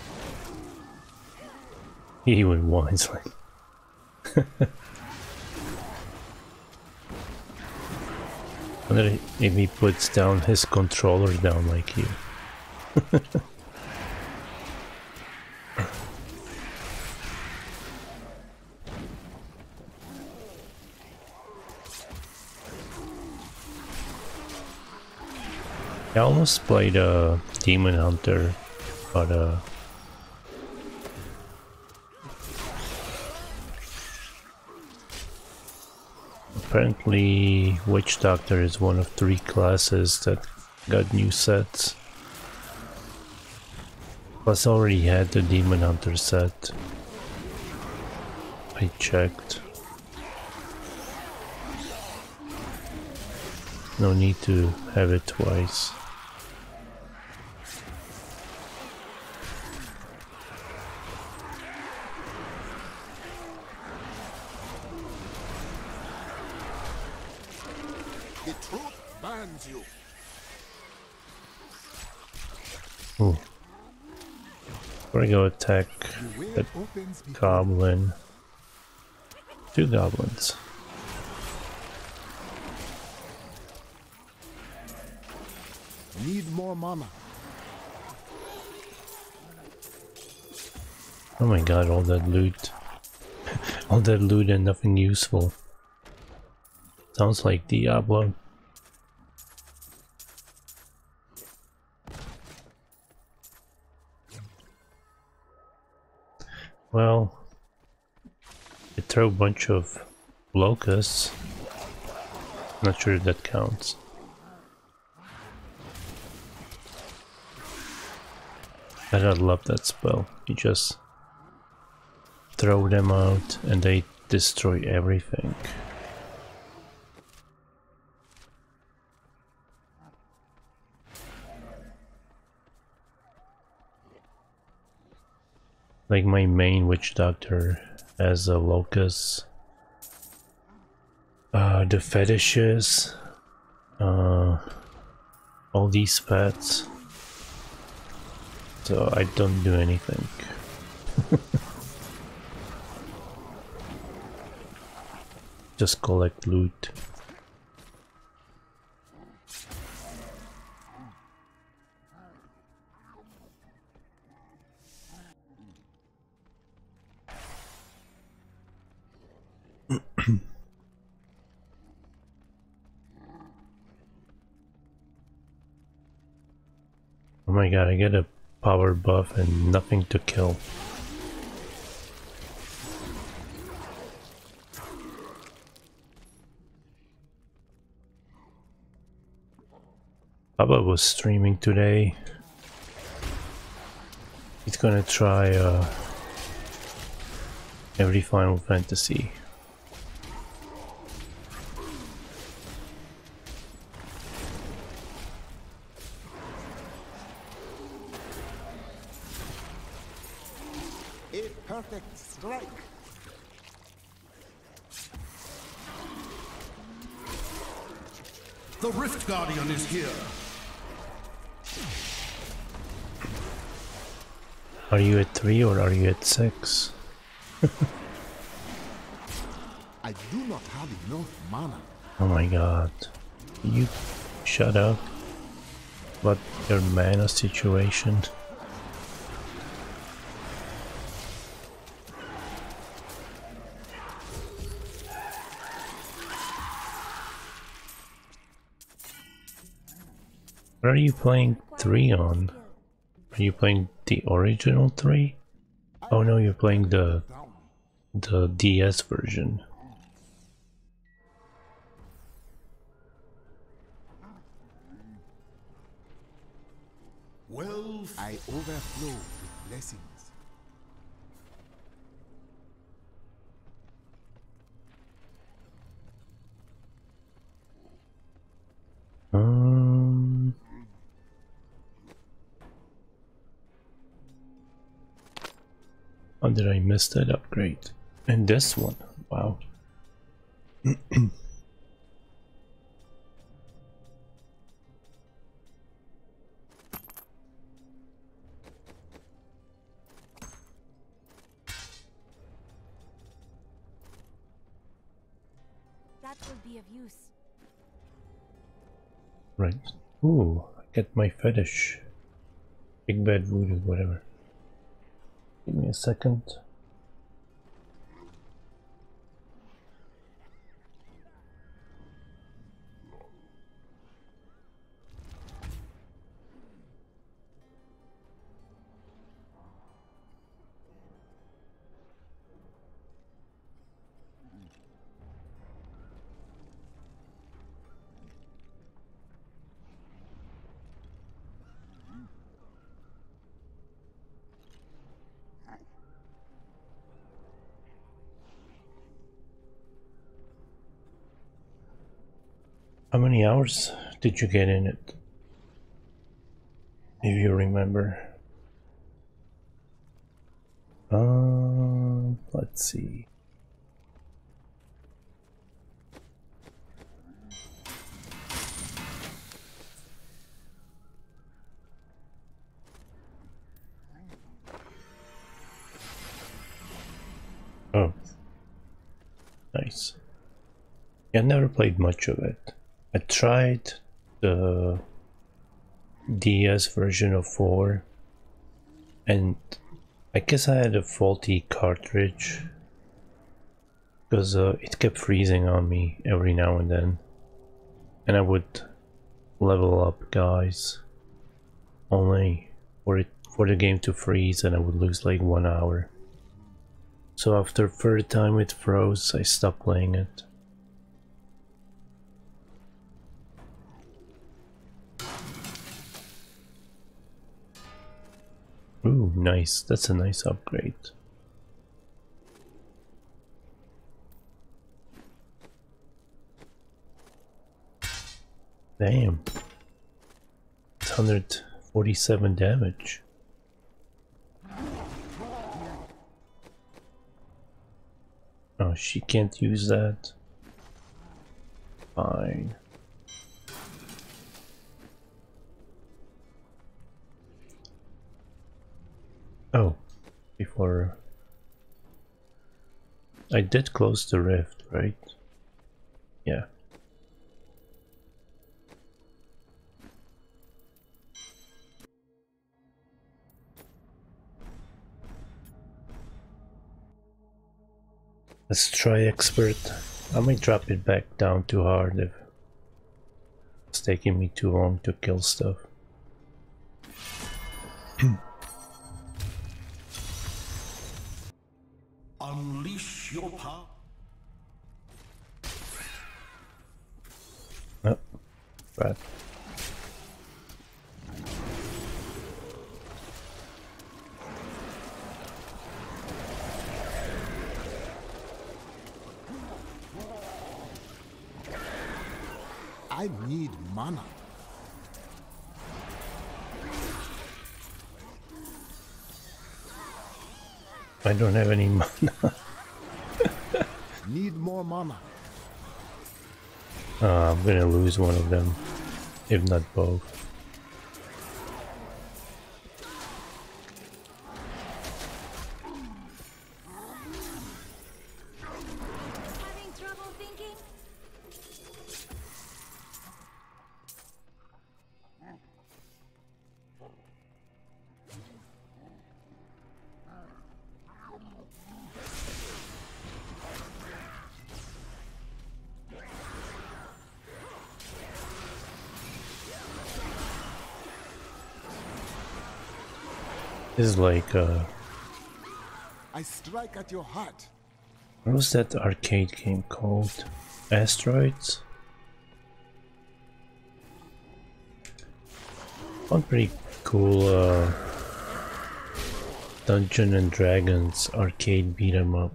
He went wisely. I wonder if he puts down his controller down like you. I almost played a Demon Hunter, but apparently Witch Doctor is one of 3 classes that got new sets. Plus I already had the Demon Hunter set. I checked. No need to have it twice. The truth burns you. We're gonna go attack The way that opens before goblin. 2 goblins. need more mana. Oh my god, all that loot. All that loot and nothing useful. Sounds like Diablo. Well, I throw a bunch of locusts. Not sure if that counts. I don't love that spell. You just throw them out and they destroy everything. Like my main witch doctor has a locust. The fetishes. All these pets. So I don't do anything. Just collect loot. Oh my god, I get a power buff and nothing to kill. Baba was streaming today. He's gonna try every Final Fantasy. A perfect strike. The Rift Guardian is here. Are you at 3 or are you at 6? I do not have enough mana. Oh my god. You shut up. What your mana situation? What are you playing 3 on? Are you playing the original 3? Oh no, you're playing the DS version. Well, I overflow with blessings. Oh, did I miss that upgrade? And this one, wow. That will be of use. Right. Ooh, I get my fetish. Big bad voodoo, whatever. Give me a second. How many hours did you get in it? If you remember. Let's see. Nice. Yeah, I never played much of it. I tried the DS version of 4, and I guess I had a faulty cartridge because it kept freezing on me every now and then, and I would level up guys only for the game to freeze, and I would lose like 1 hour. So after third time it froze, I stopped playing it. Ooh, nice. That's a nice upgrade. Damn. It's 147 damage. Oh, she can't use that. Fine. Oh, before I did close the rift, right? Yeah. Let's try expert. I might drop it back down to hard if it's taking me too long to kill stuff. Unleash your power. Oh, right. I need mana. I don't have any mana. Need more mana. I'm gonna lose one of them, if not both. Having trouble thinking? This is like I strike at your heart. what was that arcade game called? Asteroids? One pretty cool Dungeons and Dragons arcade beat 'em up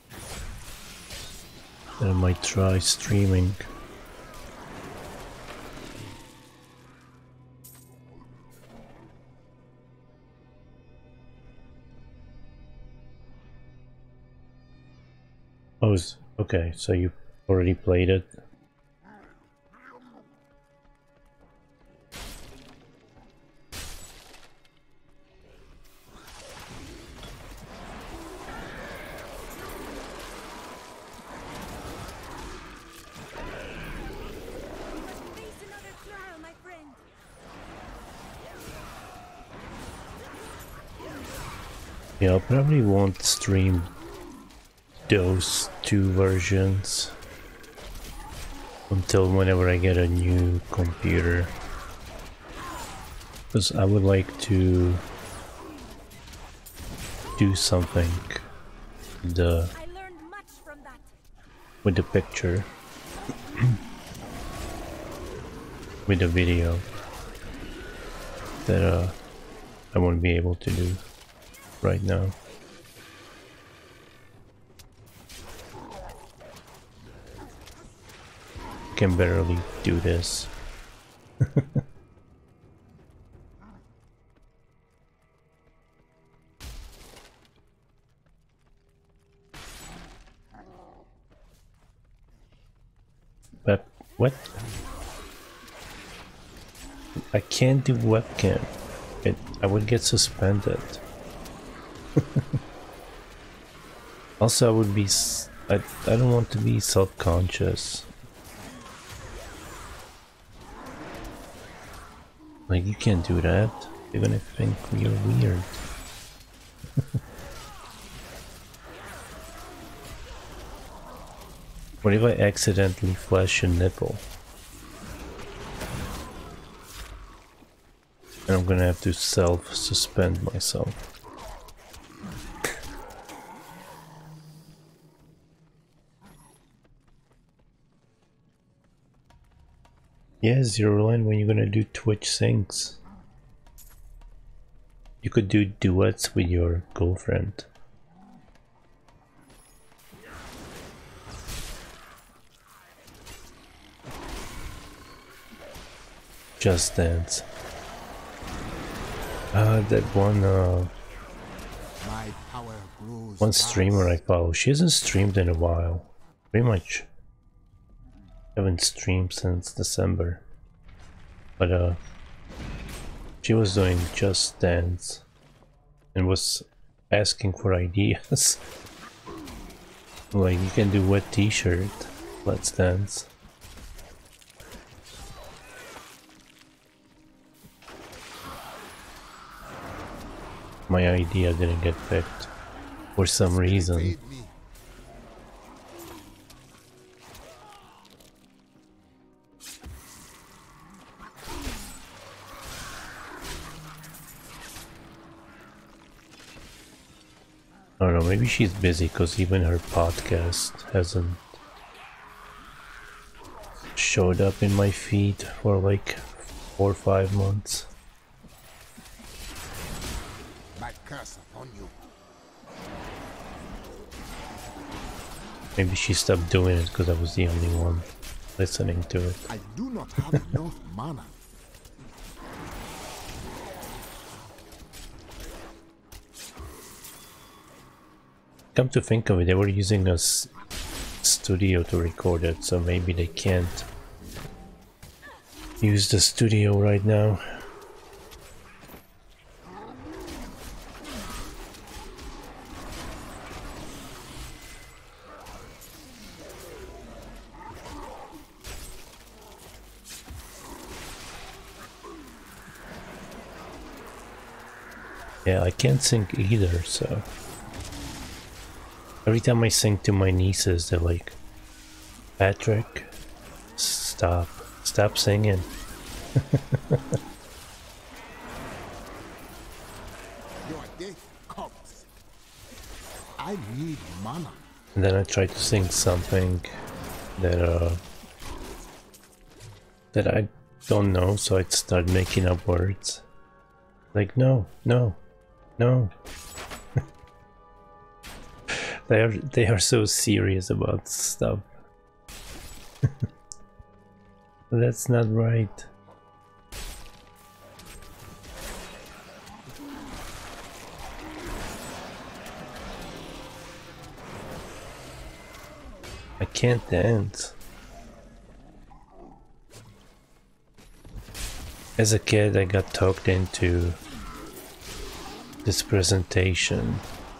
that I might try streaming. Oh, okay, so you already played it? Face another trial, my friend. Yeah, I probably won't stream those two versions until whenever I get a new computer, because I would like to do something with I learned much from that. the picture with the video that I won't be able to do right now. Can barely do this. But what? I can't do webcam. I would get suspended. Also, I would be I don't want to be self-conscious. Like, you can't do that, even if you think you're weird. What if I accidentally flash a nipple? And I'm gonna have to self-suspend myself. Yeah, Zero Line, when you're gonna do Twitch syncs? You could do duets with your girlfriend. Just Dance. That My power grows one streamer I follow, she hasn't streamed in a while. Pretty much haven't streamed since December. But she was doing Just Dance and was asking for ideas. Like, you can do wet t-shirt, Let's Dance. My idea didn't get picked for some reason. Feed me. I don't know, maybe she's busy because even her podcast hasn't showed up in my feed for like 4 or 5 months. My curse upon you. Maybe she stopped doing it because I was the only one listening to it. I do not have enough mana. Come to think of it, they were using a studio to record it, so maybe they can't use the studio right now. Yeah, I can't sync either, so every time I sing to my nieces, they're like, Patrick, stop singing. Your death comes. I need mana. And then I try to sing something that I don't know, so I'd start making up words. Like, no. They are so serious about stuff. That's not right. I can't dance. As a kid, I got talked into this presentation.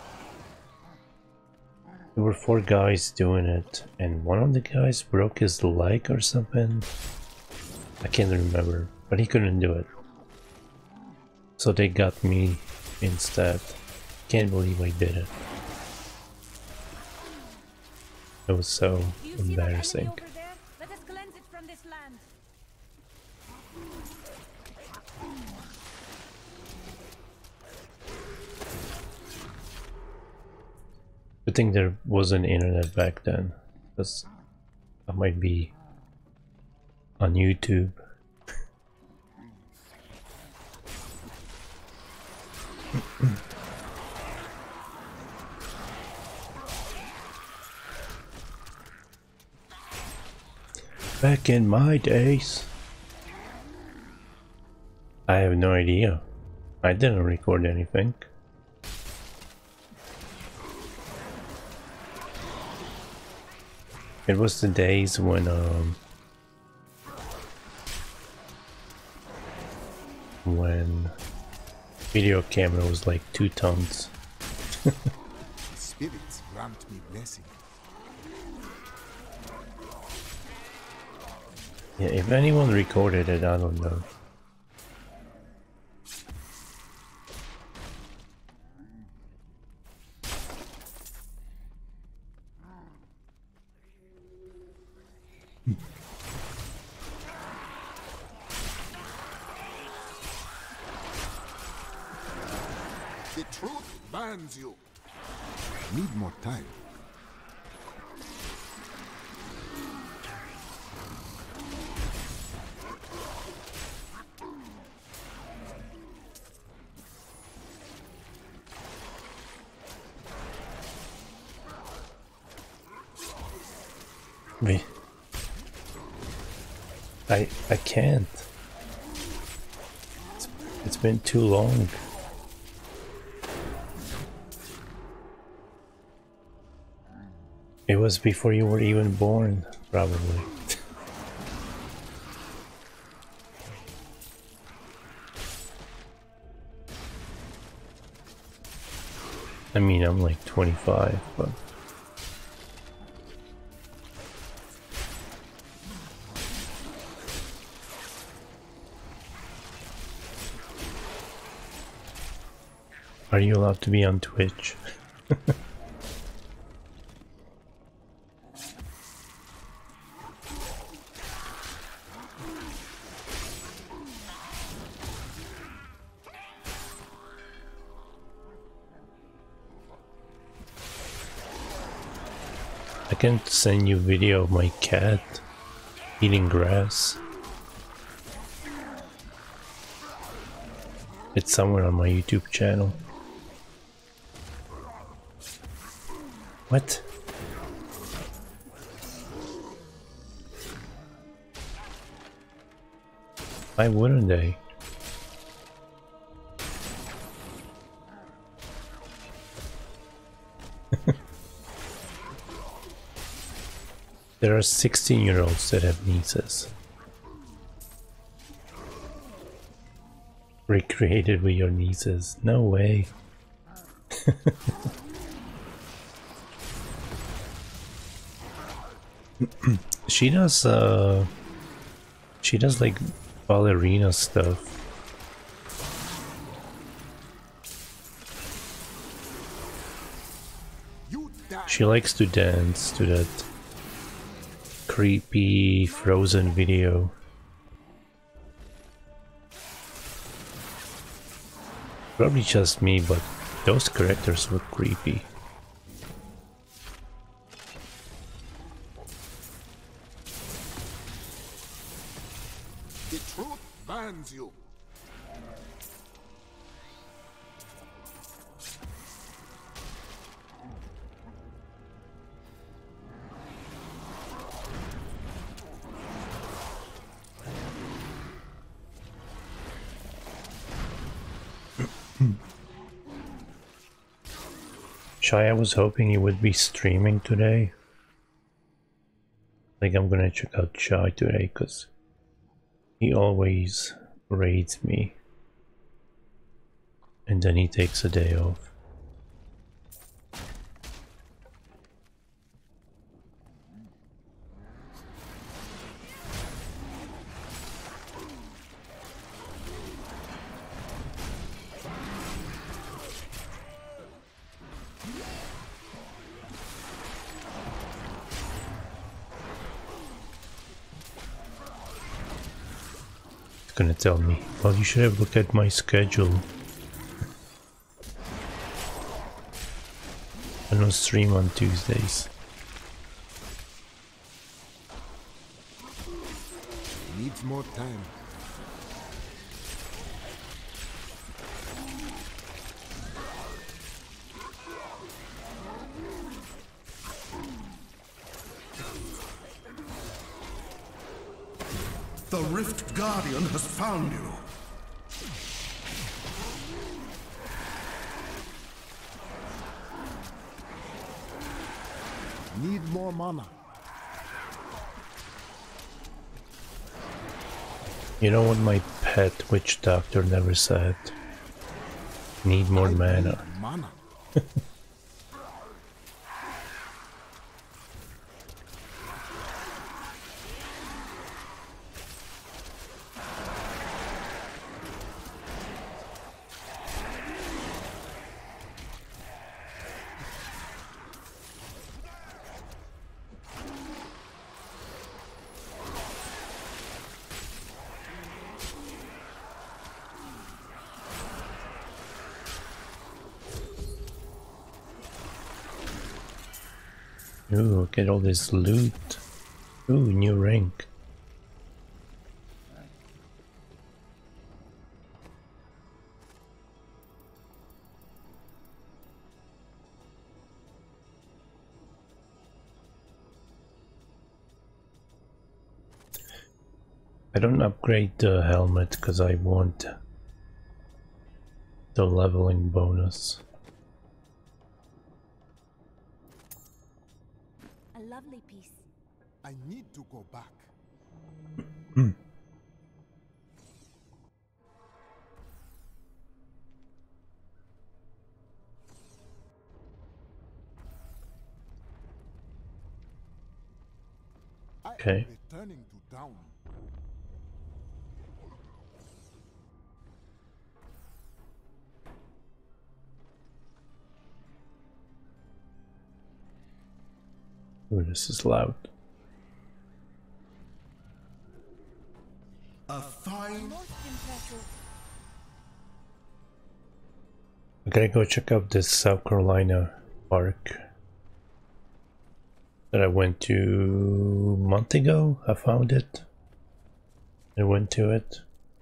There were 4 guys doing it, and one of the guys broke his leg or something. I can't remember, but he couldn't do it. So they got me instead. Can't believe I did it. It was so embarrassing. Let us cleanse it from this land. I think there wasn't internet back then, because I might be on YouTube. Back in my days, I have no idea. I didn't record anything. It was the days when video camera was like 2 tons. Spirits grant me blessing. Yeah, if anyone recorded it, I don't know. The truth binds you. Need more time. I can't. It's been too long. It was before you were even born, probably. I mean, I'm like 25, but... Are you allowed to be on Twitch? I can send you a video of my cat eating grass. It's somewhere on my YouTube channel. What? Why wouldn't they? There are 16-year-olds that have nieces. Recreated with your nieces. No way. She does like ballerina stuff. She likes to dance to that creepy Frozen video. Probably just me, but those characters look creepy. The truth binds you. Shy, I was hoping he would be streaming today. Like, I'm gonna check out Shy today, because he always raids me. And then he takes a day off. Gonna tell me, well, you should have looked at my schedule. I don't stream on Tuesdays. Needs more time. The Rift Guardian has found you. Need more mana. You know what my pet witch doctor never said? Need more mana. Mana. Ooh, look at all this loot. Ooh, new rank. I don't upgrade the helmet because I want the leveling bonus. A lovely piece. I need to go back. I am Okay. returning to town. Ooh, this is loud. A fine. Most impressive. I gotta go check out this South Carolina park that I went to a month ago. I found it. I went to it.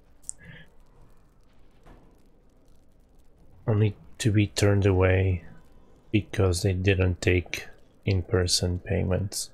Only to be turned away because they didn't take in-person payments.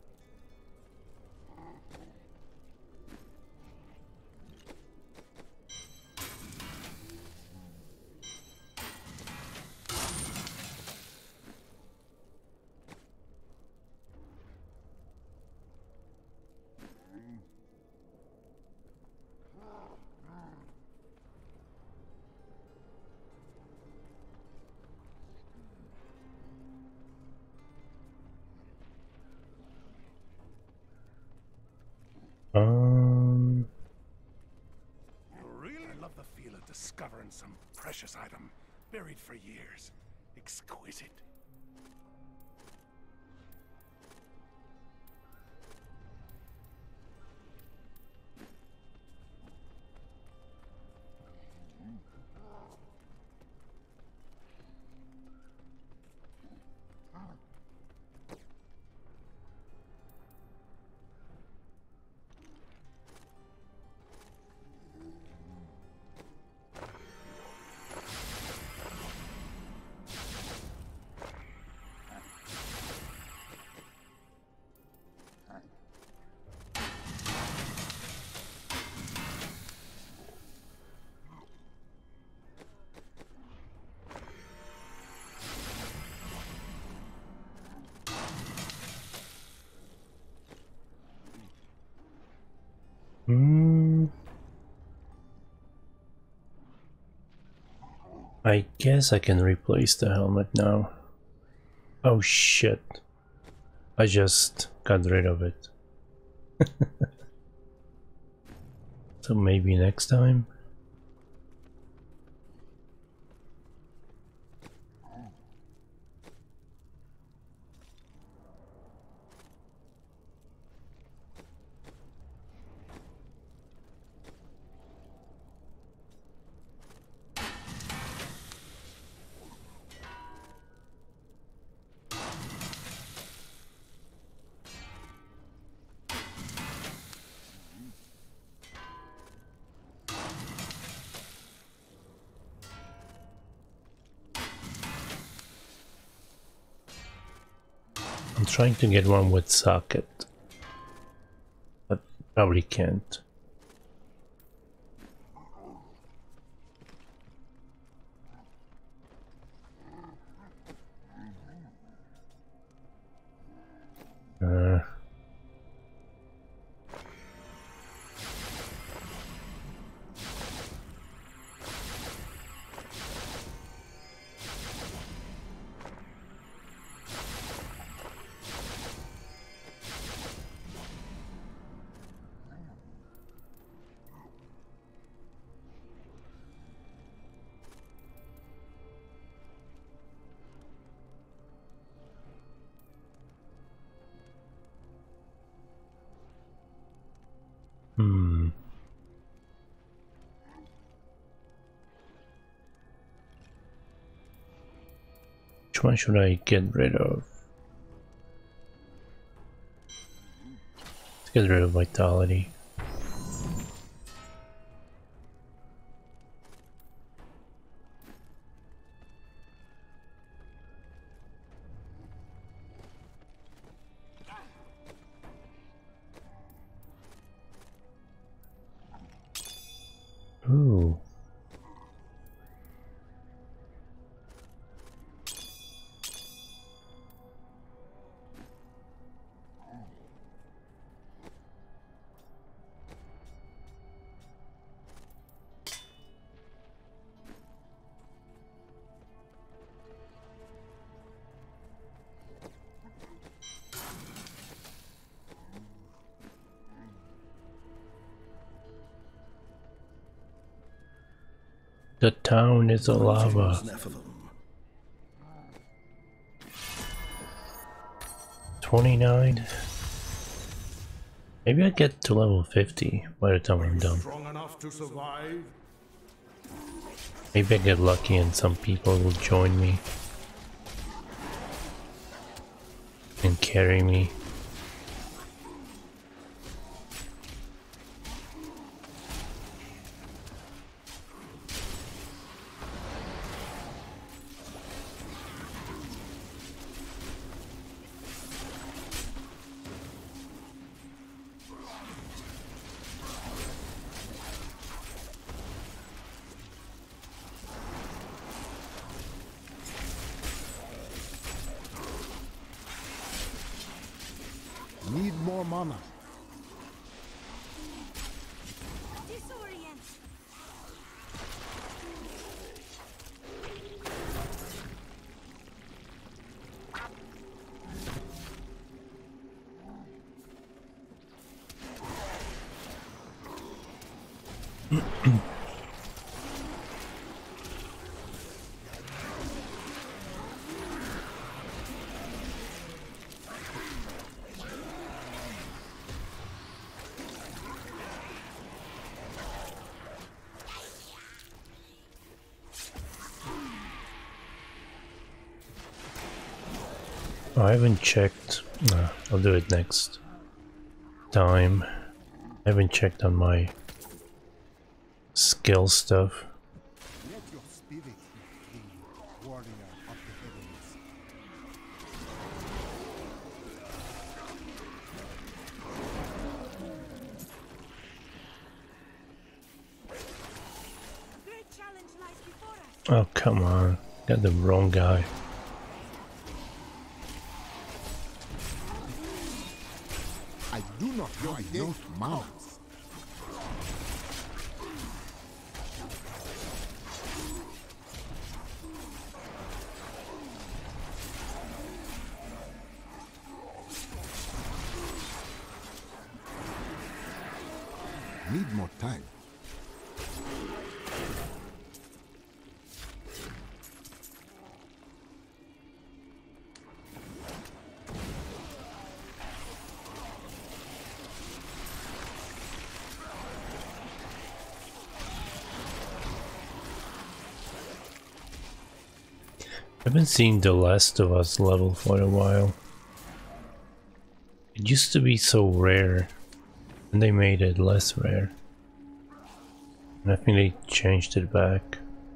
I love the feel of discovering some precious item buried for years. Exquisite. I guess I can replace the helmet now. Oh shit. I just got rid of it. So maybe next time? I'm trying to get one with socket, but probably can't. Which one should I get rid of? get rid of vitality. Ooh. The town is a lava. 29. Maybe I get to level 50 by the time I'm done. Strong enough to survive? Maybe I get lucky and some people will join me and carry me. Need more mana. Disorient. I haven't checked. I'll do it next time. I haven't checked on my skill stuff. Let your spirit be free, warrior of the heavens. A great challenge lies before us. Oh, come on. Got the wrong guy. I do not have enough mana. Need more time. I've been seeing The Last of Us level for a while. It used to be so rare, and they made it less rare. And I think they changed it back.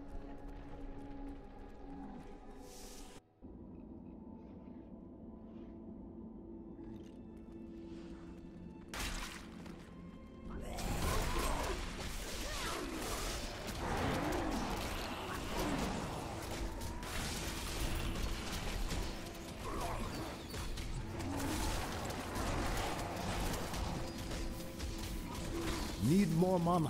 Need more mana.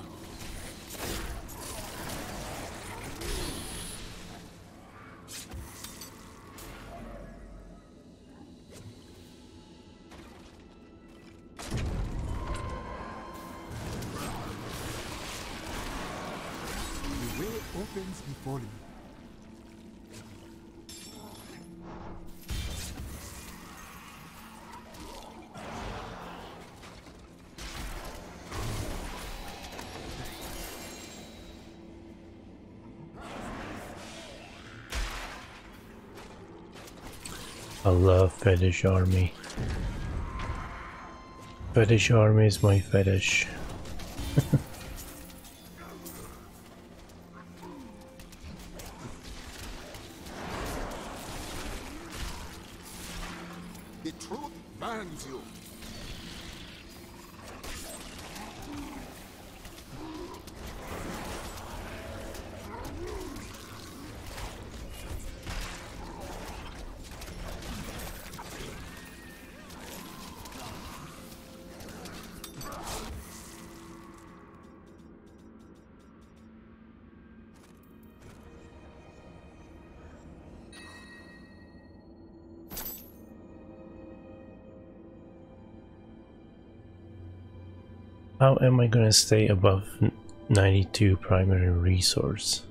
The way opens before you. I love Fetish Army. Fetish army is my fetish. The truth binds you. How am I gonna stay above 92 primary resource?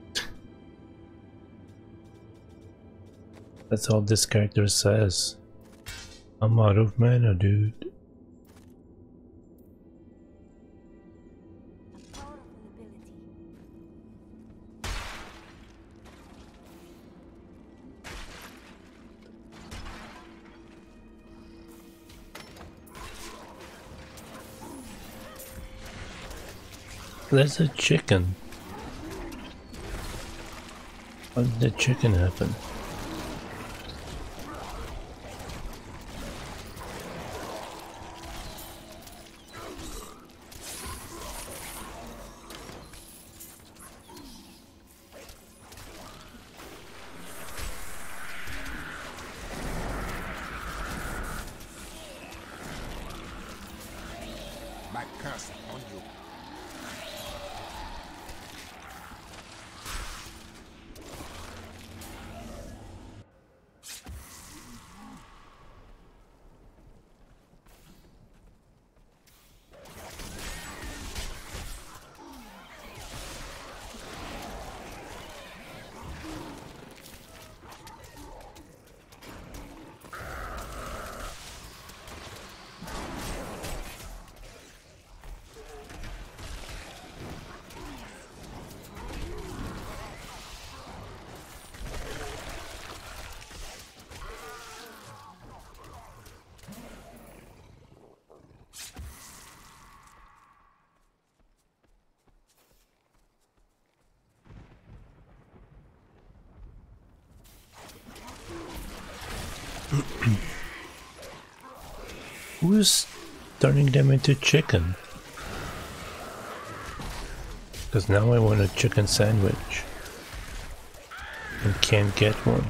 That's all this character says. I'm out of mana, dude. A powerful ability. There's a chicken. How did the chicken happen? My curse on you. Who's turning them into chicken? Because now I want a chicken sandwich and can't get one.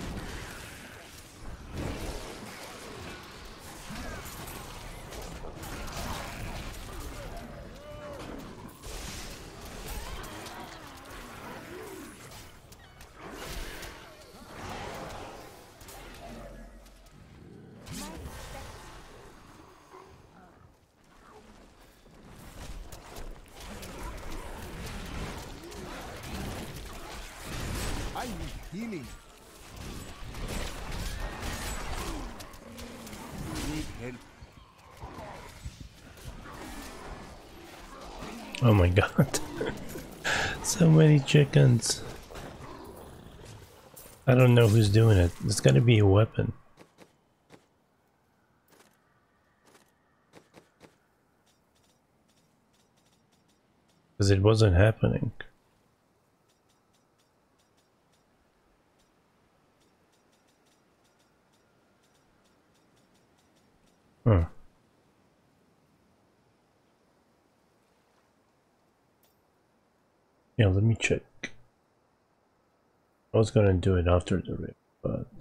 I need healing. Need help. Oh my god. So many chickens. I don't know who's doing it. It's gotta be a weapon. Because it wasn't happening. Huh. Yeah, let me check. I was gonna do it after the rip, but...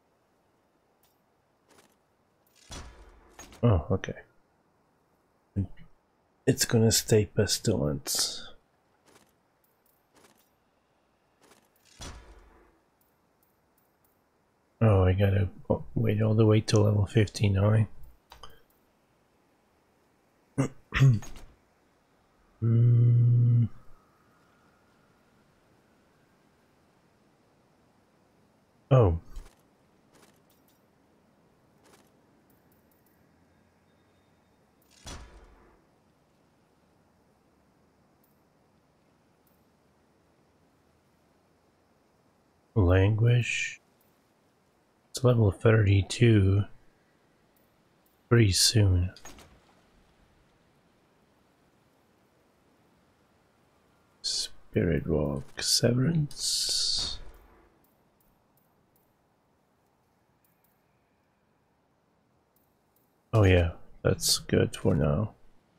Oh, okay. It's gonna stay pestilence. Oh, I gotta wait all the way till level 59. Oh. Languish. It's level 32. Pretty soon. Spirit Walk, Severance. Oh yeah, that's good for now.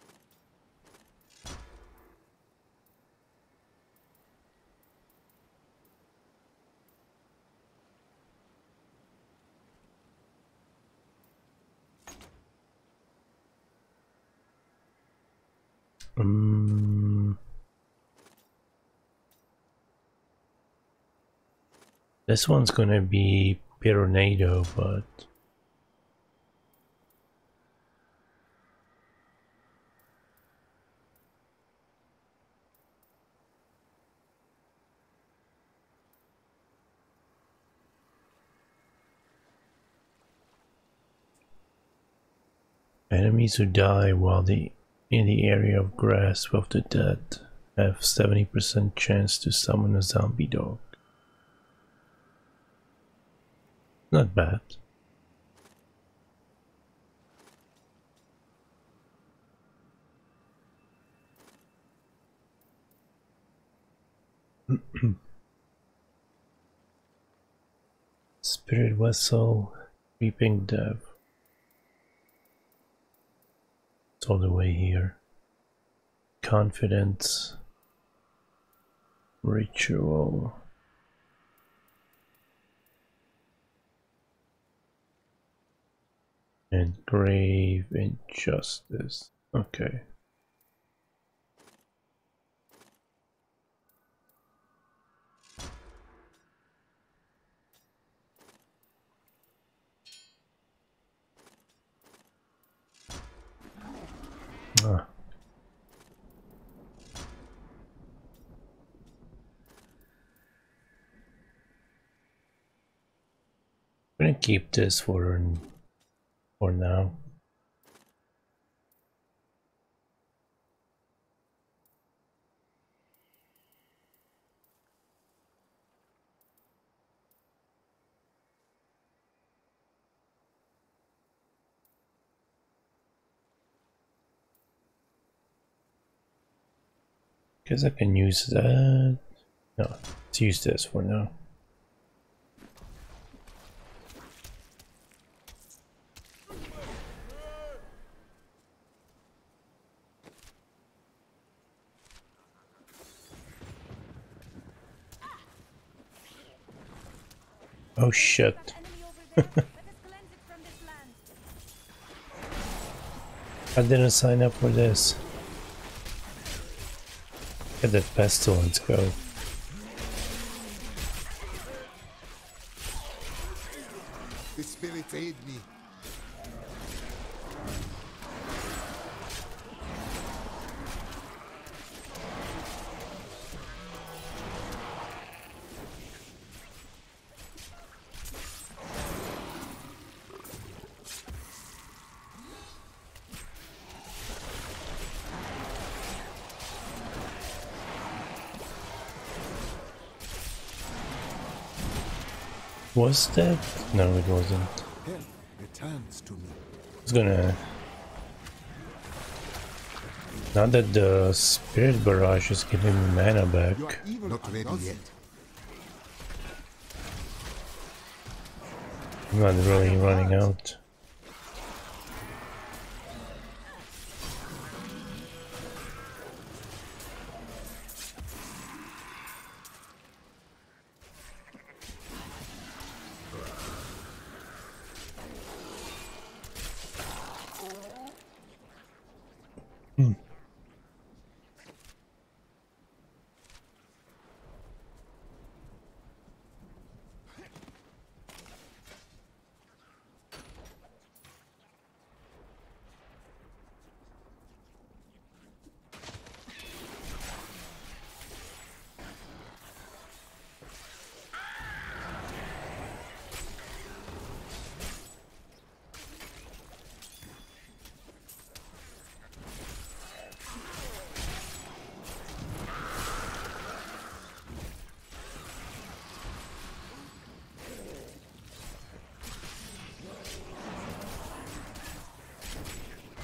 This one's gonna be Pironado, but enemies who die while in the area of Grasp of the Dead have 70% chance to summon a zombie dog. Not bad. Spirit Vessel, Reaping Dev. It's all the way here. Confidence, Ritual. And Grave Injustice. Okay. Ah. I'm gonna keep this for now. Guess I can use that. No, let's use this for now. Oh shit. I didn't sign up for this. Get that pestilence go. The spirit aid me. Was that? No, it wasn't. Hell returns to me. I was gonna... Now that the Spirit Barrage is giving me mana back. Not ready yet. I'm not really running out.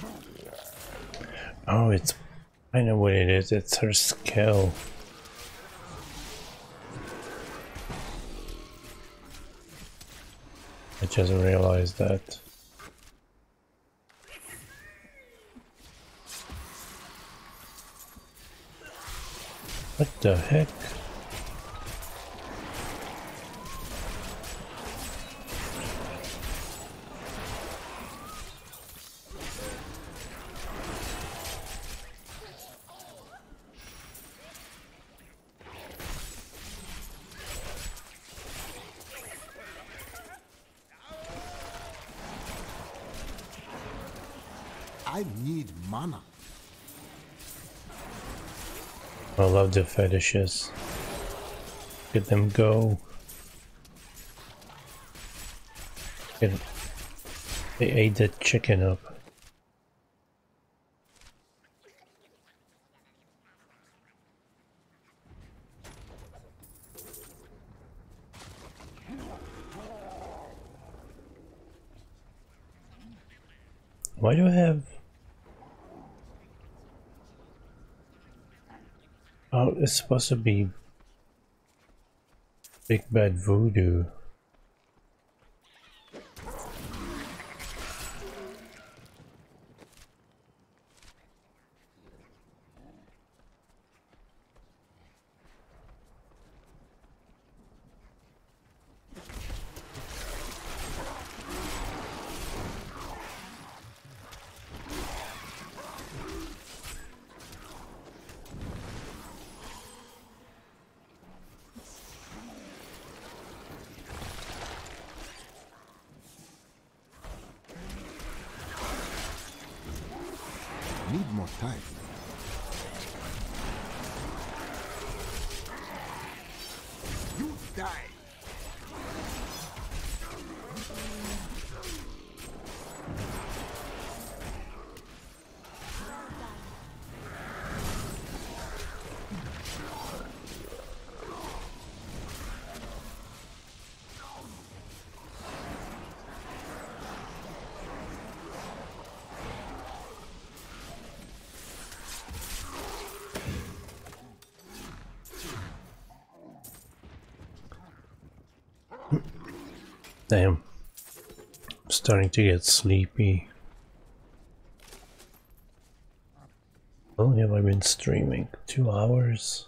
Oh, it's... I know what it is. It's her skill. I just realized that. What the heck? I need mana. I love the fetishes. Get them go. They ate that chicken up. Why do I have... Oh, it's supposed to be Big Bad Voodoo. Need more time. You die. Damn. I'm starting to get sleepy. How long have I been streaming? 2 hours?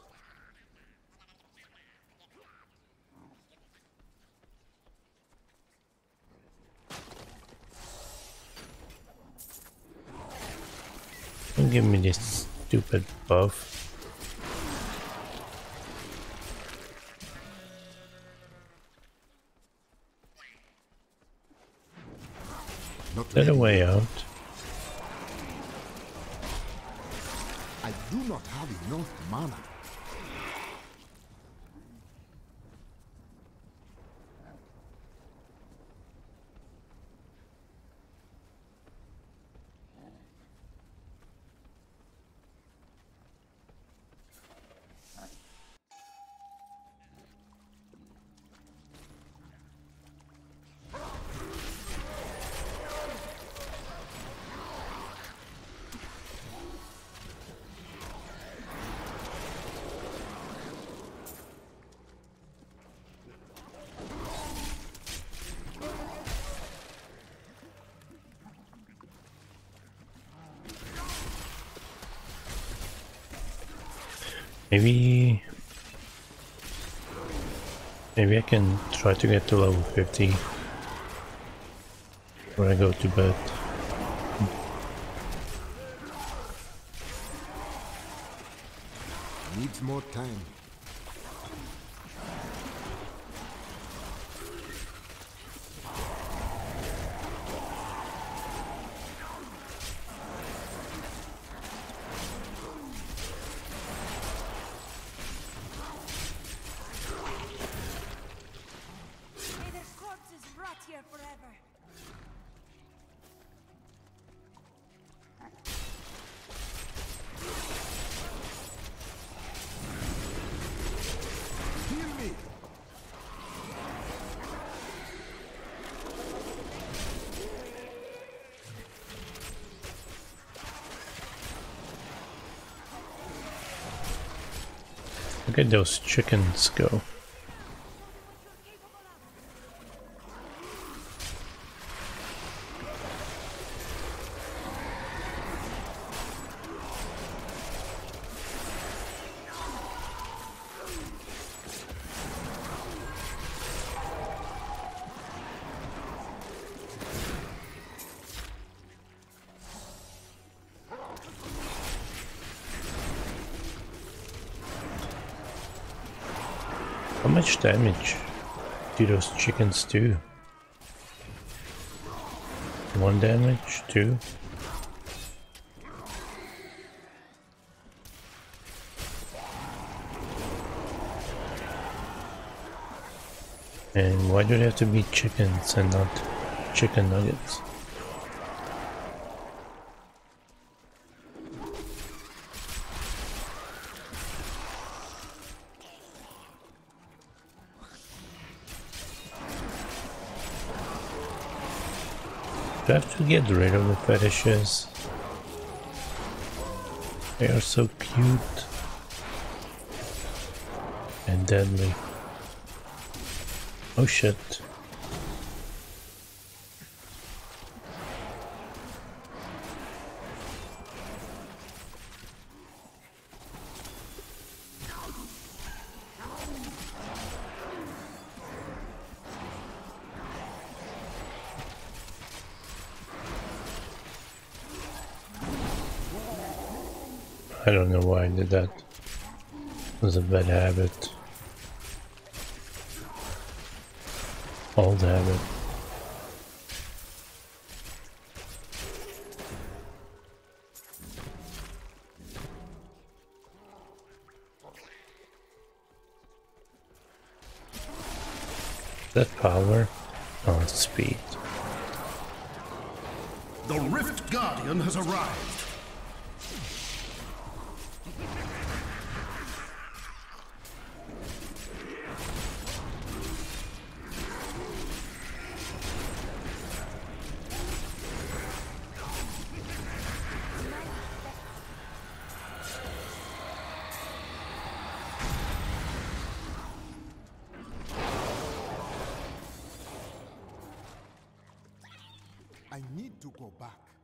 Don't give me this stupid buff. Is that a way out? I do not have enough mana. Maybe I can try to get to level 50 when I go to bed. Needs more time. May their corpses rot here forever. Heal me. Look at those chickens go. How much damage do those chickens do? 1 damage? 2? And why do they have to be chickens and not chicken nuggets? Do I have to get rid of the fetishes? They are so cute and deadly. Oh shit. I don't know why I did that. It was a bad habit. Old habit. That power? Oh, it's speed. The Rift Guardian has arrived. I need to go back.